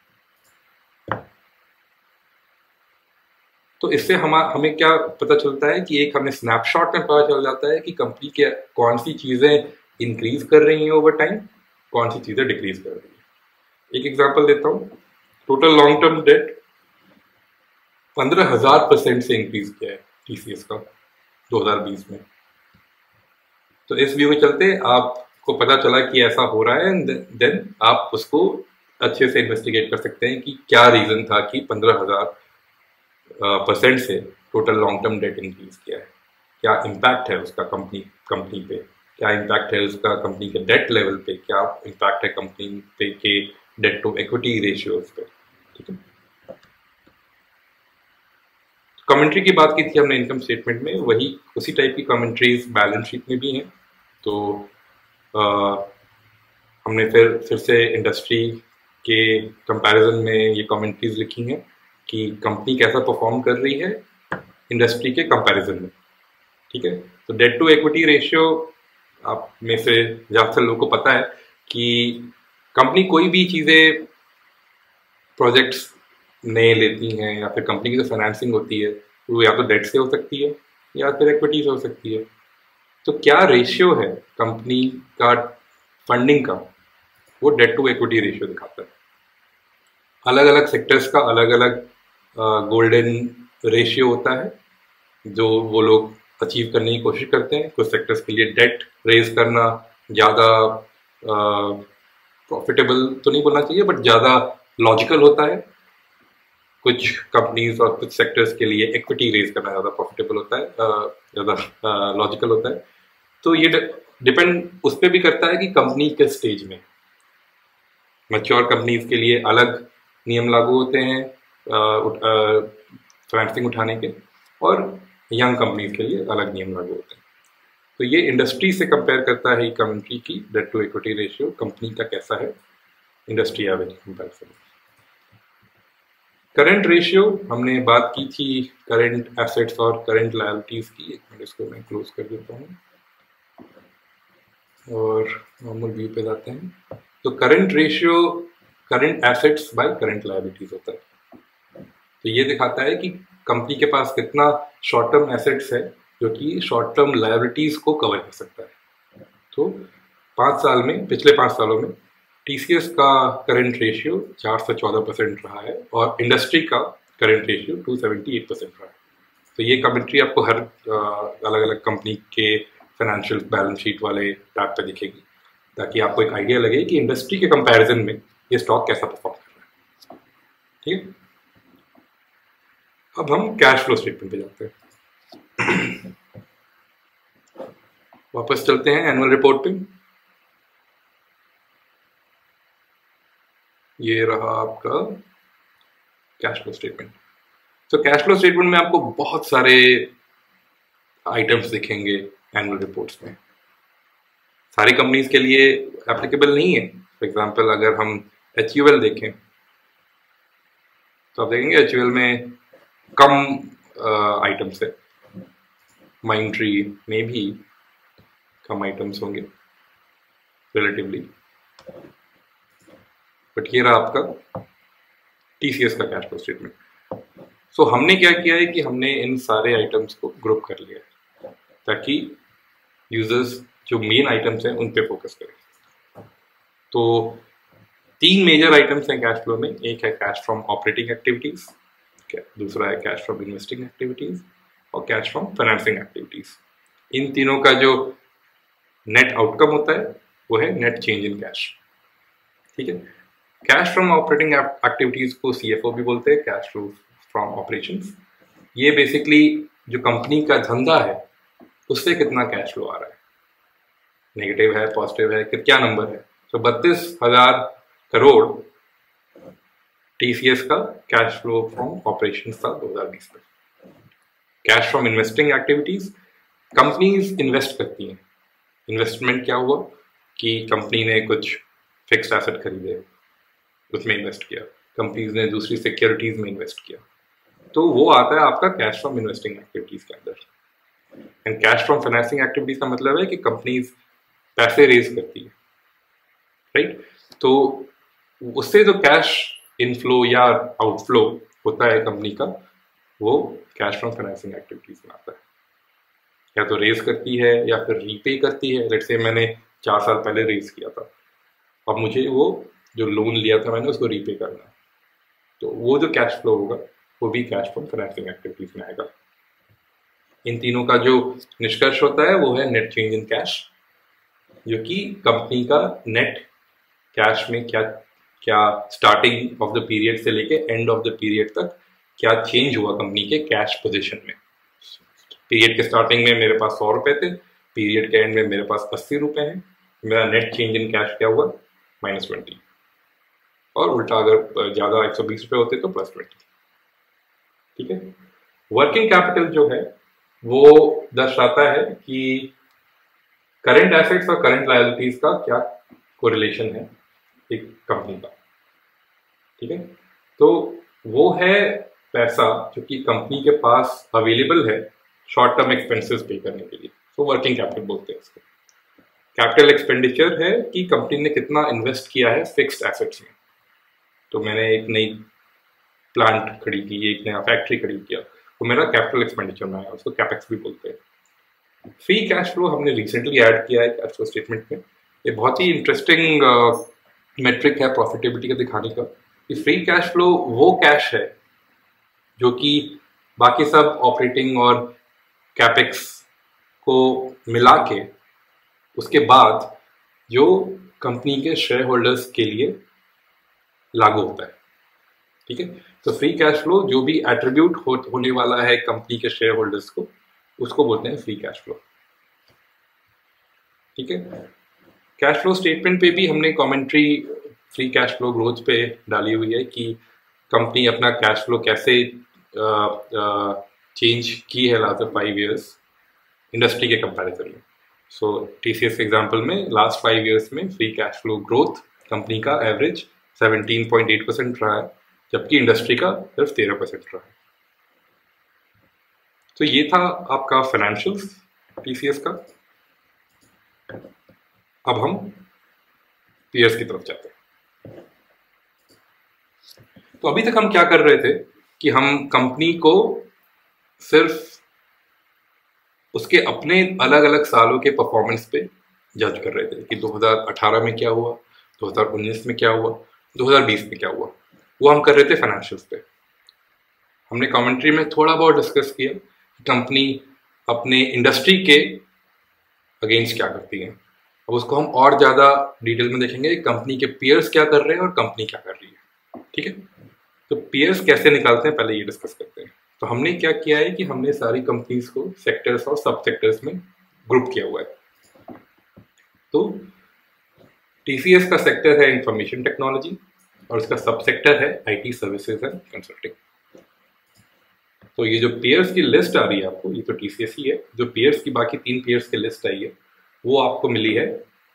तो इससे हम हमें क्या पता चलता है कि एक हमें स्नैपशॉट में पता चल जाता है कि कंपनी के कौन सी चीजें इंक्रीज कर रही हैं ओवर टाइम, कौन सी चीजें डिक्रीज कर रही हैं। एक एग्जांपल देता हूँ। टोटल लॉन्ग टर्म डेट पंद्रह हजार परसेंट से इंक्रीज किया है टीसीएस का दो हज़ार बीस में। तो इस व्यू में चलते आपको पता चला कि ऐसा हो रहा है, देन आप उसको अच्छे से इन्वेस्टिगेट कर सकते हैं कि क्या रीजन था कि पंद्रह हजार परसेंट से total long term debt increase किया है। क्या इम्पैक्ट है उसका कंपनी कंपनी पे, क्या इम्पैक्ट है उसका कंपनी के डेट लेवल पे, क्या इम्पैक्ट है कंपनी पे के डेट टू इक्विटी रेशियोज पे। ठीक है, कमेंट्री की बात की थी हमने इनकम स्टेटमेंट में, वही उसी टाइप की कमेंट्रीज बैलेंस शीट में भी हैं। तो आ, हमने फिर फिर से इंडस्ट्री के कंपैरिजन में ये कमेंट्रीज लिखी हैं कि कंपनी कैसा परफॉर्म कर रही है इंडस्ट्री के कंपैरिजन में। ठीक है, तो डेट टू इक्विटी रेशियो आप में से ज़्यादातर लोगों को पता है कि कंपनी कोई भी चीज़ें प्रोजेक्ट्स नए लेती हैं या फिर कंपनी की जो फाइनेंसिंग होती है वो या तो डेट से हो सकती है या फिर इक्विटी से हो सकती है। तो क्या रेशियो है कंपनी का फंडिंग का, वो डेट टू इक्विटी रेशियो दिखाता है। अलग अलग सेक्टर्स का अलग अलग गोल्डन रेशियो होता है जो वो लोग अचीव करने की कोशिश करते हैं। कुछ सेक्टर्स के लिए डेट रेज करना ज़्यादा प्रॉफिटेबल तो नहीं बोलना चाहिए बट ज़्यादा लॉजिकल होता है। कुछ कंपनीज और कुछ सेक्टर्स के लिए इक्विटी रेज करना ज़्यादा प्रॉफिटेबल होता है, ज़्यादा लॉजिकल होता है। तो ये डिपेंड उस पर भी करता है कि कंपनी के स्टेज में। मैच्योर कंपनीज के लिए अलग नियम लागू होते हैं फाइनेंसिंग उठाने के, और यंग कंपनीज के लिए अलग नियम लागू होते हैं। तो ये इंडस्ट्री से कंपेयर करता है कंपनी की debt to equity ratio company का कैसा है industry average comparison. Current ratio हमने बात की थी करंट एसेट्स और करंट लायबिलिटीज की। एक मिनट इसको मैं क्लोज कर देता हूँ और नॉर्मल व्यू पे जाते हैं। तो current ratio current assets by current liabilities होता है। तो ये दिखाता है कि कंपनी के पास कितना शॉर्ट टर्म एसेट्स है जो कि शॉर्ट टर्म लायबिलिटीज को कवर कर सकता है। तो पाँच साल में पिछले पाँच सालों में टीसीएस का करंट रेशियो चार से चौदह परसेंट रहा है और इंडस्ट्री का करंट रेशियो दो सौ अठहत्तर परसेंट रहा है। तो ये कमेंट्री आपको हर अलग अलग कंपनी के फाइनेंशियल बैलेंस शीट वाले टैब पे दिखेगी ताकि आपको एक आइडिया लगे कि इंडस्ट्री के कंपैरिजन में ये स्टॉक कैसा परफॉर्म कर रहा है। ठीक है, अब हम कैश फ्लो स्टेटमेंट पे जाते हैं। वापस चलते हैं एनुअल रिपोर्ट पे। ये रहा आपका कैश फ्लो स्टेटमेंट। तो कैश फ्लो स्टेटमेंट में आपको बहुत सारे आइटम्स दिखेंगे एनुअल रिपोर्ट्स में। सारी कंपनीज के लिए एप्लीकेबल नहीं है। फॉर एग्जांपल अगर हम एचयूएल देखें तो आप देखेंगे एचयूएल में कम आइटम्स है, माइंडट्री में भी कम आइटम्स होंगे रिलेटिवली, बट ये रहा आपका टीसीएस का कैश फ्लो स्टेटमेंट। सो हमने क्या किया है कि हमने इन सारे आइटम्स को ग्रुप कर लिया है ताकि यूजर्स जो मेन आइटम्स हैं उन पे फोकस करें। तो तीन मेजर आइटम्स हैं कैश फ्लो में। एक है कैश फ्रॉम ऑपरेटिंग एक्टिविटीज, दूसरा है कैश फ्रॉम इन्वेस्टिंग एक्टिविटीज और कैश फ्रॉम फाइनेंसिंग एक्टिविटीज। इन तीनों का जो नेट आउटकम होता है वो है नेट चेंज इन कैश। ठीक है, कैश फ्रॉम ऑपरेटिंग एक्टिविटीज को सीएफओ भी बोलते हैं, कैश फ्लो फ्रॉम ऑपरेशंस। ये बेसिकली जो कंपनी का धंधा है उससे कितना कैश फ्लो आ रहा है, नेगेटिव है पॉजिटिव है, क्या नंबर है। तो बत्तीस हजार करोड़ टीसीएस का कैश फ्लो फ्रॉम ऑपरेशंस था दो हज़ार बीस में। Cash from investing activities, companies invest करती हैं इन्वेस्टमेंट क्या हुआ कि कंपनी ने कुछ फिक्स्ड एसेट खरीदे, उसमें इन्वेस्ट किया, कंपनीज ने दूसरी सिक्योरिटीज में इन्वेस्ट किया, तो वो आता है आपका कैश फ्रॉम इन्वेस्टिंग एक्टिविटीज के अंदर। And cash from financing activities का मतलब है कि कंपनीज पैसे रेज करती है, राइट। तो उससे जो कैश इनफ्लो या आउटफ्लो होता है कंपनी का, वो कैश फ्रॉम फाइनेंसिंग एक्टिविटीज में आता है। या तो रेज करती है या फिर रीपे करती है। लेट्स से मैंने चार साल पहले रेज किया था, अब मुझे वो जो लोन लिया था मैंने उसको रीपे करना है, तो वो जो कैश फ्लो होगा वो भी कैश फ्रॉम फाइनेंसिंग एक्टिविटीज में आएगा। इन तीनों का जो निष्कर्ष होता है वो है नेट चेंज इन कैश, जो कि कंपनी का नेट कैश में क्या क्या स्टार्टिंग ऑफ द पीरियड से लेके एंड ऑफ द पीरियड तक क्या चेंज हुआ कंपनी के कैश पोजीशन में। पीरियड के स्टार्टिंग में मेरे पास सौ रुपए थे, पीरियड के एंड में मेरे पास अस्सी रुपए हैं, मेरा नेट चेंज इन कैश क्या हुआ, माइनस ट्वेंटी। और उल्टा अगर ज्यादा एक सौ बीस रुपए होते तो प्लस ट्वेंटी। ठीक है। वर्किंग कैपिटल जो है वो दर्शाता है कि करंट एसेट्स और करंट लायबिलिटीज का क्या कोरिलेशन है एक कंपनी का। ठीक है। तो वो है पैसा जो कि कंपनी के पास अवेलेबल है शॉर्ट टर्म एक्सपेंसेस पे करने के लिए, तो वर्किंग कैपिटल बोलते हैं इसको। कैपिटल एक्सपेंडिचर है कि कंपनी ने कितना इन्वेस्ट किया है फिक्स्ड एसेट्स में। तो मैंने एक नई प्लांट खड़ी की, एक नया फैक्ट्री खड़ी किया, तो मेरा कैपिटल एक्सपेंडिचर में आया, उसको कैपेक्स भी बोलते हैं। फ्री कैश फ्लो हमने रिसेंटली ऐड किया है कैश फ्लो स्टेटमेंट में। ये बहुत ही इंटरेस्टिंग मेट्रिक है प्रॉफिटेबिलिटी का दिखाने का कि फ्री कैश फ्लो वो कैश है जो कि बाकी सब ऑपरेटिंग और कैपेक्स को मिला के उसके बाद जो कंपनी के शेयर होल्डर्स के लिए लागू होता है। ठीक है। तो फ्री कैश फ्लो जो भी एट्रीब्यूट हो, होने वाला है कंपनी के शेयर होल्डर्स को, उसको बोलते हैं फ्री कैश फ्लो। ठीक है। कैश फ्लो स्टेटमेंट पे भी हमने commentary free cash flow growth पे डाली हुई है कि कंपनी अपना कैश फ्लो कैसे चेंज की है लास्ट फाइव इयर्स इंडस्ट्री के कंपैरिजन में। सो टीसीएस के एग्जांपल में लास्ट फाइव इयर्स में free cash flow growth company का average seventeen point eight percent रहा है, जबकि इंडस्ट्री का सिर्फ तेरह परसेंट रहा है। तो ये था आपका फाइनेंशियल्स टीसीएस का। अब हम पीयर्स की तरफ जाते हैं। तो अभी तक हम क्या कर रहे थे कि हम कंपनी को सिर्फ उसके अपने अलग अलग सालों के परफॉर्मेंस पे जज कर रहे थे कि दो हज़ार अठारह में क्या हुआ, दो हज़ार उन्नीस में क्या हुआ, दो हज़ार बीस में क्या हुआ, वो हम कर रहे थे फाइनेंशियल्स पे। हमने कमेंट्री में थोड़ा बहुत डिस्कस किया कि कंपनी अपने इंडस्ट्री के अगेंस्ट क्या करती है। अब उसको हम और ज़्यादा डिटेल में देखेंगे कंपनी के पीयर्स क्या कर रहे हैं और कंपनी क्या कर रही है। ठीक है। तो पीयर्स कैसे निकालते हैं पहले ये डिस्कस करते हैं। तो हमने क्या किया है कि हमने सारी कंपनीज को सेक्टर्स और सब सेक्टर्स में ग्रुप किया हुआ है। तो टीसीएस का सेक्टर है इंफॉर्मेशन टेक्नोलॉजी और इसका सब सेक्टर है आईटी सर्विसेज एंड कंसल्टिंग। तो ये जो पीयर्स की लिस्ट आ रही है आपको, ये तो टीसीएस ही है। जो पीयर्स की बाकी तीन पीयर्स की लिस्ट आई है वो आपको मिली है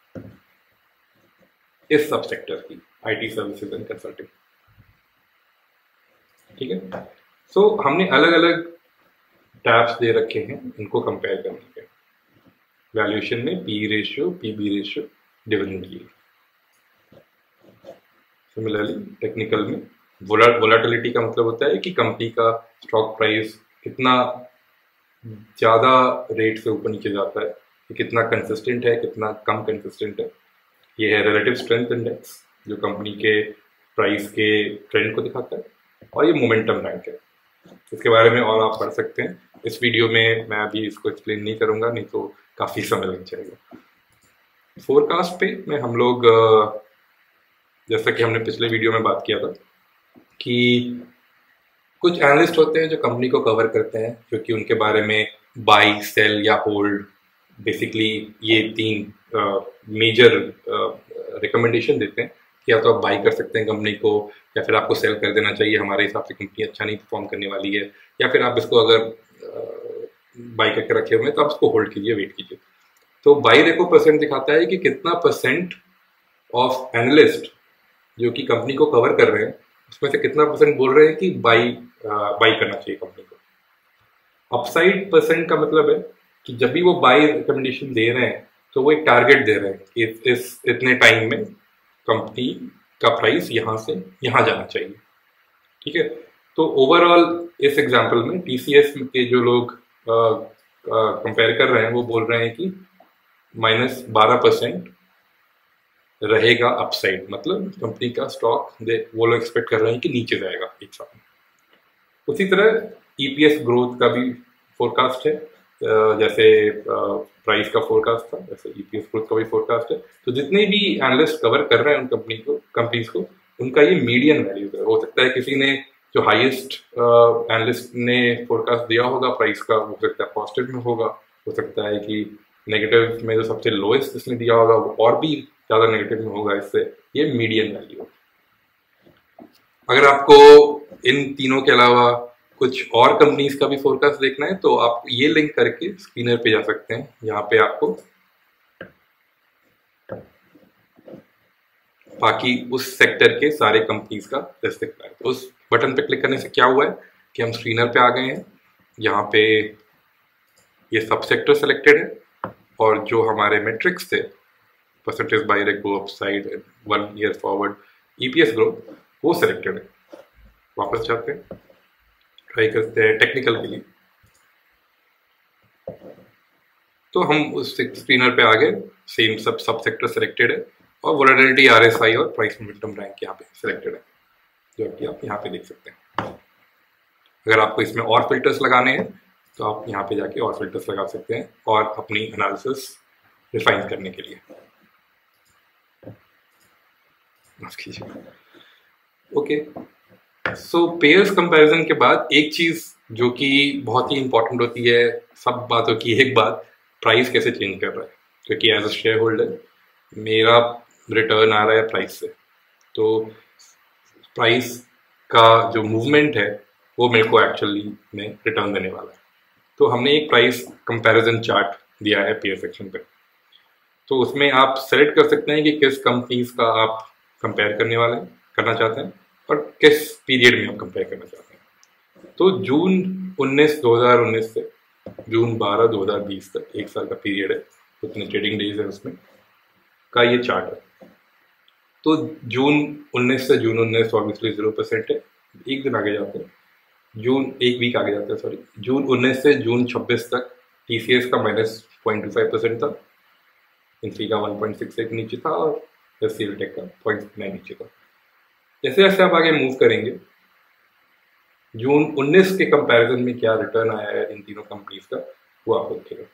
इस सब सेक्टर की, आईटी सर्विसेज एंड कंसल्टिंग। ठीक है। सो so, हमने अलग अलग टैब्स दे रखे हैं इनको कंपेयर करने के। वैल्यूएशन में P ratio, PB ratio, dividend yield. Similarly technical में वोलाटिलिटी का मतलब होता है कि कंपनी का स्टॉक प्राइस कितना ज़्यादा रेट से ऊपर नीचे जाता है, कि कितना कंसिस्टेंट है, कितना कम कंसिस्टेंट है। ये है रिलेटिव स्ट्रेंथ इंडेक्स जो कंपनी के प्राइस के ट्रेंड को दिखाता है, और ये मोमेंटम रैंक है। इसके बारे में और आप पढ़ सकते हैं। इस वीडियो में मैं अभी इसको एक्सप्लेन नहीं करूंगा, नहीं तो काफ़ी समय लग जाएगा। फोरकास्ट पे में हम लोग जैसा कि हमने पिछले वीडियो में बात किया था कि कुछ एनालिस्ट होते हैं जो कंपनी को कवर करते हैं, जो कि उनके बारे में बाई, सेल या होल्ड, बेसिकली ये तीन मेजर रिकमेंडेशन देते हैं कि या तो आप बाई कर सकते हैं कंपनी को, या फिर आपको सेल कर देना चाहिए, हमारे हिसाब से कंपनी अच्छा नहीं परफॉर्म करने वाली है, या फिर आप इसको अगर बाई करके रखे हुए हैं तो आप इसको होल्ड कीजिए, वेट कीजिए। तो बाई रेपो परसेंट दिखाता है कि कितना परसेंट ऑफ एनालिस्ट जो कि कंपनी को कवर कर रहे हैं उसमें से कितना परसेंट बोल रहे हैं कि बाई बाई करना चाहिए कंपनी को। अपसाइड परसेंट का मतलब है कि जब भी वो बाई रिकमेंडेशन दे रहे हैं तो वो एक टारगेट दे रहे हैं कि इस इतने टाइम में कंपनी का प्राइस यहाँ से यहाँ जाना चाहिए। ठीक है, तो ओवरऑल इस एग्जांपल में टीसीएस के जो लोग कंपेयर कर रहे हैं वो बोल रहे हैं कि माइनस बारह परसेंट रहेगा अपसाइड, मतलब कंपनी का स्टॉक दे वो लोग एक्सपेक्ट कर रहे हैं कि नीचे जाएगा एक साथ में। उसी तरह ईपीएस ग्रोथ का भी फोरकास्ट है, जैसे प्राइस का फोरकास्ट था वैसे ईपीएस ग्रोथ का भी फोरकास्ट है। तो जितने भी एनालिस्ट कवर कर रहे हैं उन कंपनी को कंपनीज को उनका ये मीडियन वैल्यू है। हो सकता है किसी ने जो हाईएस्ट एनालिस्ट ने फोरकास्ट दिया होगा प्राइस का हो सकता है पॉजिटिव में होगा, हो सकता है कि नेगेटिव में जो सबसे लोएस्ट जिसने दिया होगा वो और भी ज़्यादा नेगेटिव में होगा, इससे ये मीडियन वैल्यू। अगर आपको इन तीनों के अलावा कुछ और कंपनीज का भी फोरकास्ट देखना है तो आप ये लिंक करके स्क्रीनर पे जा सकते हैं, यहाँ पे आपको बाकी उस सेक्टर के सारे कंपनीज का लिस्ट दिखता है। तो उस बटन पे क्लिक करने से क्या हुआ है कि हम स्क्रीनर पे आ गए हैं। यहाँ पे ये सब सेक्टर सेलेक्टेड है और जो हमारे मेट्रिक्स थे percentage buy repo upside one year forward EPS growth वो सिलेक्टेड है। वापस जाते हैं, ट्राई करते हैं टेक्निकल के लिए। तो हम उस स्क्रीनर पे आ गए, सेम सब सब सेक्टर सिलेक्टेड है और वोलेटिलिटी, आरएसआई और प्राइस मोमेंटम रैंक यहाँ पे सिलेक्टेड है, जो कि आप यहाँ पे देख सकते हैं। अगर आपको इसमें और फिल्टर्स लगाने हैं तो आप यहाँ पे जाके और फिल्टर्स लगा सकते हैं और अपनी एनालिसिस रिफाइन करने के लिए। माफ कीजिए। ओके, सो पेयर्स कंपैरिजन के बाद एक चीज जो कि बहुत ही इंपॉर्टेंट होती है, सब बातों की एक बात, प्राइस कैसे चेंज कर रहा है। क्योंकि एज अ शेयर होल्डर मेरा रिटर्न आ रहा है प्राइस से, तो प्राइस का जो मूवमेंट है वो मेरे को एक्चुअली में रिटर्न देने वाला है। तो हमने एक प्राइस कंपैरिजन चार्ट दिया है पेयर सेक्शन पे, तो उसमें आप सेलेक्ट कर सकते हैं कि किस कंपनीज का आप कंपेयर करने वाले हैं करना चाहते हैं और किस पीरियड में आप कंपेयर करना चाहते हैं। तो जून उन्नीस दो हज़ार उन्नीस से जून बारह दो हज़ार बीस तक एक साल का पीरियड है, उतने ट्रेडिंग डेज है उसमें का ये चार्ट है। तो जून उन्नीस से जून उन्नीस ऑब्वियसली जीरो परसेंट है, एक दिन आगे जाते हैं, जून एक वीक आगे जाते हैं सॉरी जून उन्नीस से जून छब्बीस तक टीसीएस का minus point two five percent था, इन्फी का वन पॉइंट सिक्स एट नीचे था और एचसीएल टेक का पॉइंट नाइन नीचे था। जैसे जैसे आप आगे मूव करेंगे जून उन्नीस के कंपैरिजन में क्या रिटर्न आया है इन तीनों कंपनीज का वो आपको दिखेगा।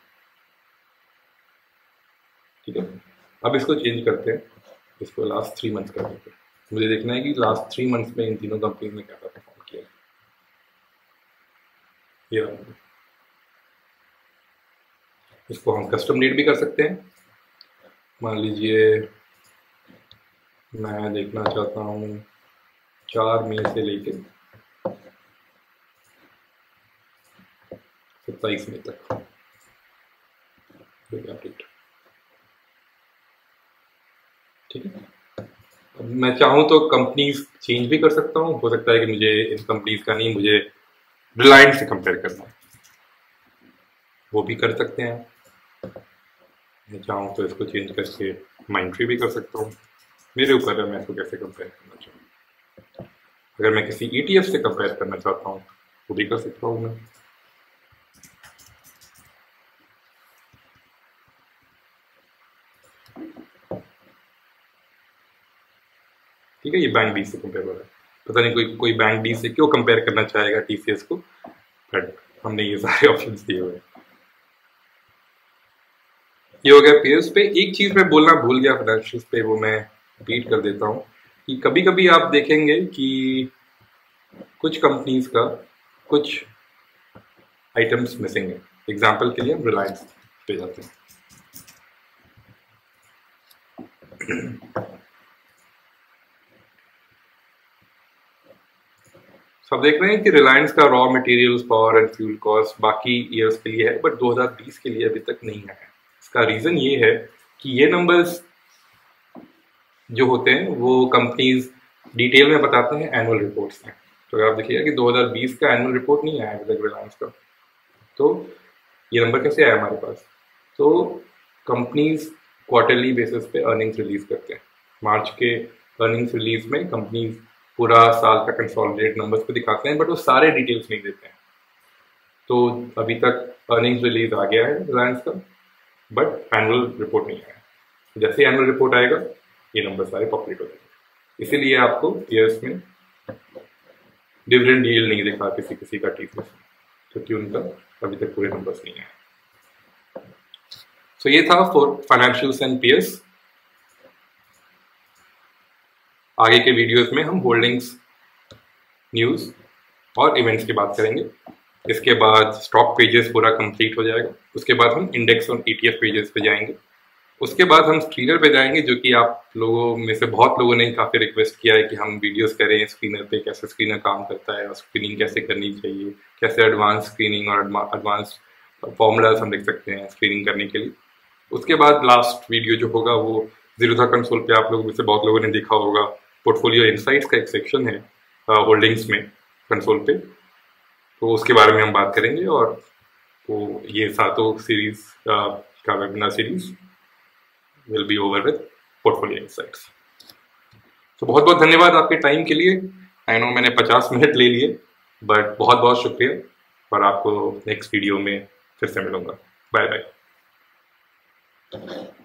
ठीक है, अब इसको चेंज करते हैं, इसको लास्ट थ्री मंथ्स कर देते हैं। मुझे देखना है कि लास्ट थ्री मंथ्स में इन तीनों कंपनीज ने क्या परफॉर्म किया है। ये इसको हम कस्टम डेट भी कर सकते हैं। मान लीजिए मैं देखना चाहता हूँ चार मई से लेके सत्ताईस मई तक डेट। ठीक है, अब मैं चाहूँ तो कंपनीज चेंज भी कर सकता हूँ। हो सकता है कि मुझे इन कंपनीज का नहीं, मुझे रिलायंस से कंपेयर करना है, वो भी कर सकते हैं। मैं चाहूँ तो इसको चेंज करके माइंट्री भी कर सकता हूँ, मेरे ऊपर है मैं इसको कैसे कंपेयर करना चाहूँ। अगर मैं किसी ईटीएफ से कंपेयर करना चाहता हूँ वो भी कर सकता हूँ मैं। ठीक है, ये बैंक बी से कंपेयर हो रहा है, पता नहीं कोई कोई बैंक बी से क्यों कंपेयर करना चाहेगा टीसीएस को, बट हमने ये सारे ऑप्शंस दिए हुए हैं। ये हो गया पेयर्स पे। एक चीज मैं बोलना भूल गया फाइनेंशियल्स पे, वो मैं रिपीट कर देता हूँ कि कभी कभी आप देखेंगे कि कुछ कंपनीज का कुछ आइटम्स मिसिंग है। एग्जांपल के लिए हम रिलायंस पे जाते हैं। सब देख रहे हैं कि रिलायंस का raw materials, power and fuel cost बाकी ईयर्स के लिए है, बट दो हज़ार बीस के लिए अभी तक नहीं आया। इसका रीज़न ये है कि ये नंबर्स जो होते हैं वो कंपनीज डिटेल में बताते हैं एनुअल रिपोर्ट्स में। तो अगर आप देखिएगा कि दो हज़ार बीस का एनुअल रिपोर्ट नहीं आया अभी तक रिलायंस का, तो ये नंबर कैसे आया हमारे पास? तो कंपनीज क्वार्टरली बेसिस पे अर्निंग्स रिलीज करते हैं। मार्च के अर्निंग्स रिलीज में कंपनीज पूरा साल का कंसोलिडेट नंबर्स पे दिखाते हैं, बट वो सारे डिटेल्स नहीं देते हैं। तो अभी तक अर्निंग्स रिलीज आ गया है रिलायंस का, बट एनुअल रिपोर्ट नहीं आया। जैसे एनुअल रिपोर्ट आएगा ये नंबर सारे पॉपुलेट हो जाएंगे। इसीलिए आपको ईयर्स में डिविडेंड डील नहीं दिखा किसी किसी का टीसीएस में, क्योंकि उनका अभी तक पूरे नंबर्स नहीं आए। सो so, ये था फॉर फाइनेंशियल्स एंड पीएस। आगे के वीडियोस में हम होल्डिंग्स, न्यूज और इवेंट्स की बात करेंगे। इसके बाद स्टॉक पेजेस पूरा कंप्लीट हो जाएगा। उसके बाद हम इंडेक्स और ईटीएफ पेजेस पे जाएंगे। उसके बाद हम स्क्रीनर पे जाएंगे, जो कि आप लोगों में से बहुत लोगों ने काफ़ी रिक्वेस्ट किया है कि हम वीडियोस करें स्क्रीनर पे, कैसे स्क्रीनर काम करता है और स्क्रीनिंग कैसे करनी चाहिए, कैसे एडवांस स्क्रीनिंग और एडवांस फॉर्मूलाज हम लिख सकते हैं स्क्रीनिंग करने के लिए। उसके बाद लास्ट वीडियो जो होगा वो जीरोधा कंसोल पे आप लोगों में से बहुत लोगों ने देखा होगा, पोर्टफोलियो इनसाइट्स का एक सेक्शन है होल्डिंग्स में कंसोल पे, तो उसके बारे में हम बात करेंगे। और तो ये सातों सीरीज का webinar series will be over with portfolio insights. तो बहुत बहुत धन्यवाद आपके टाइम के लिए। आई नो मैंने पचास मिनट ले लिए, बट बहुत बहुत शुक्रिया, और आपको नेक्स्ट वीडियो में फिर से मिलूंगा। Bye bye.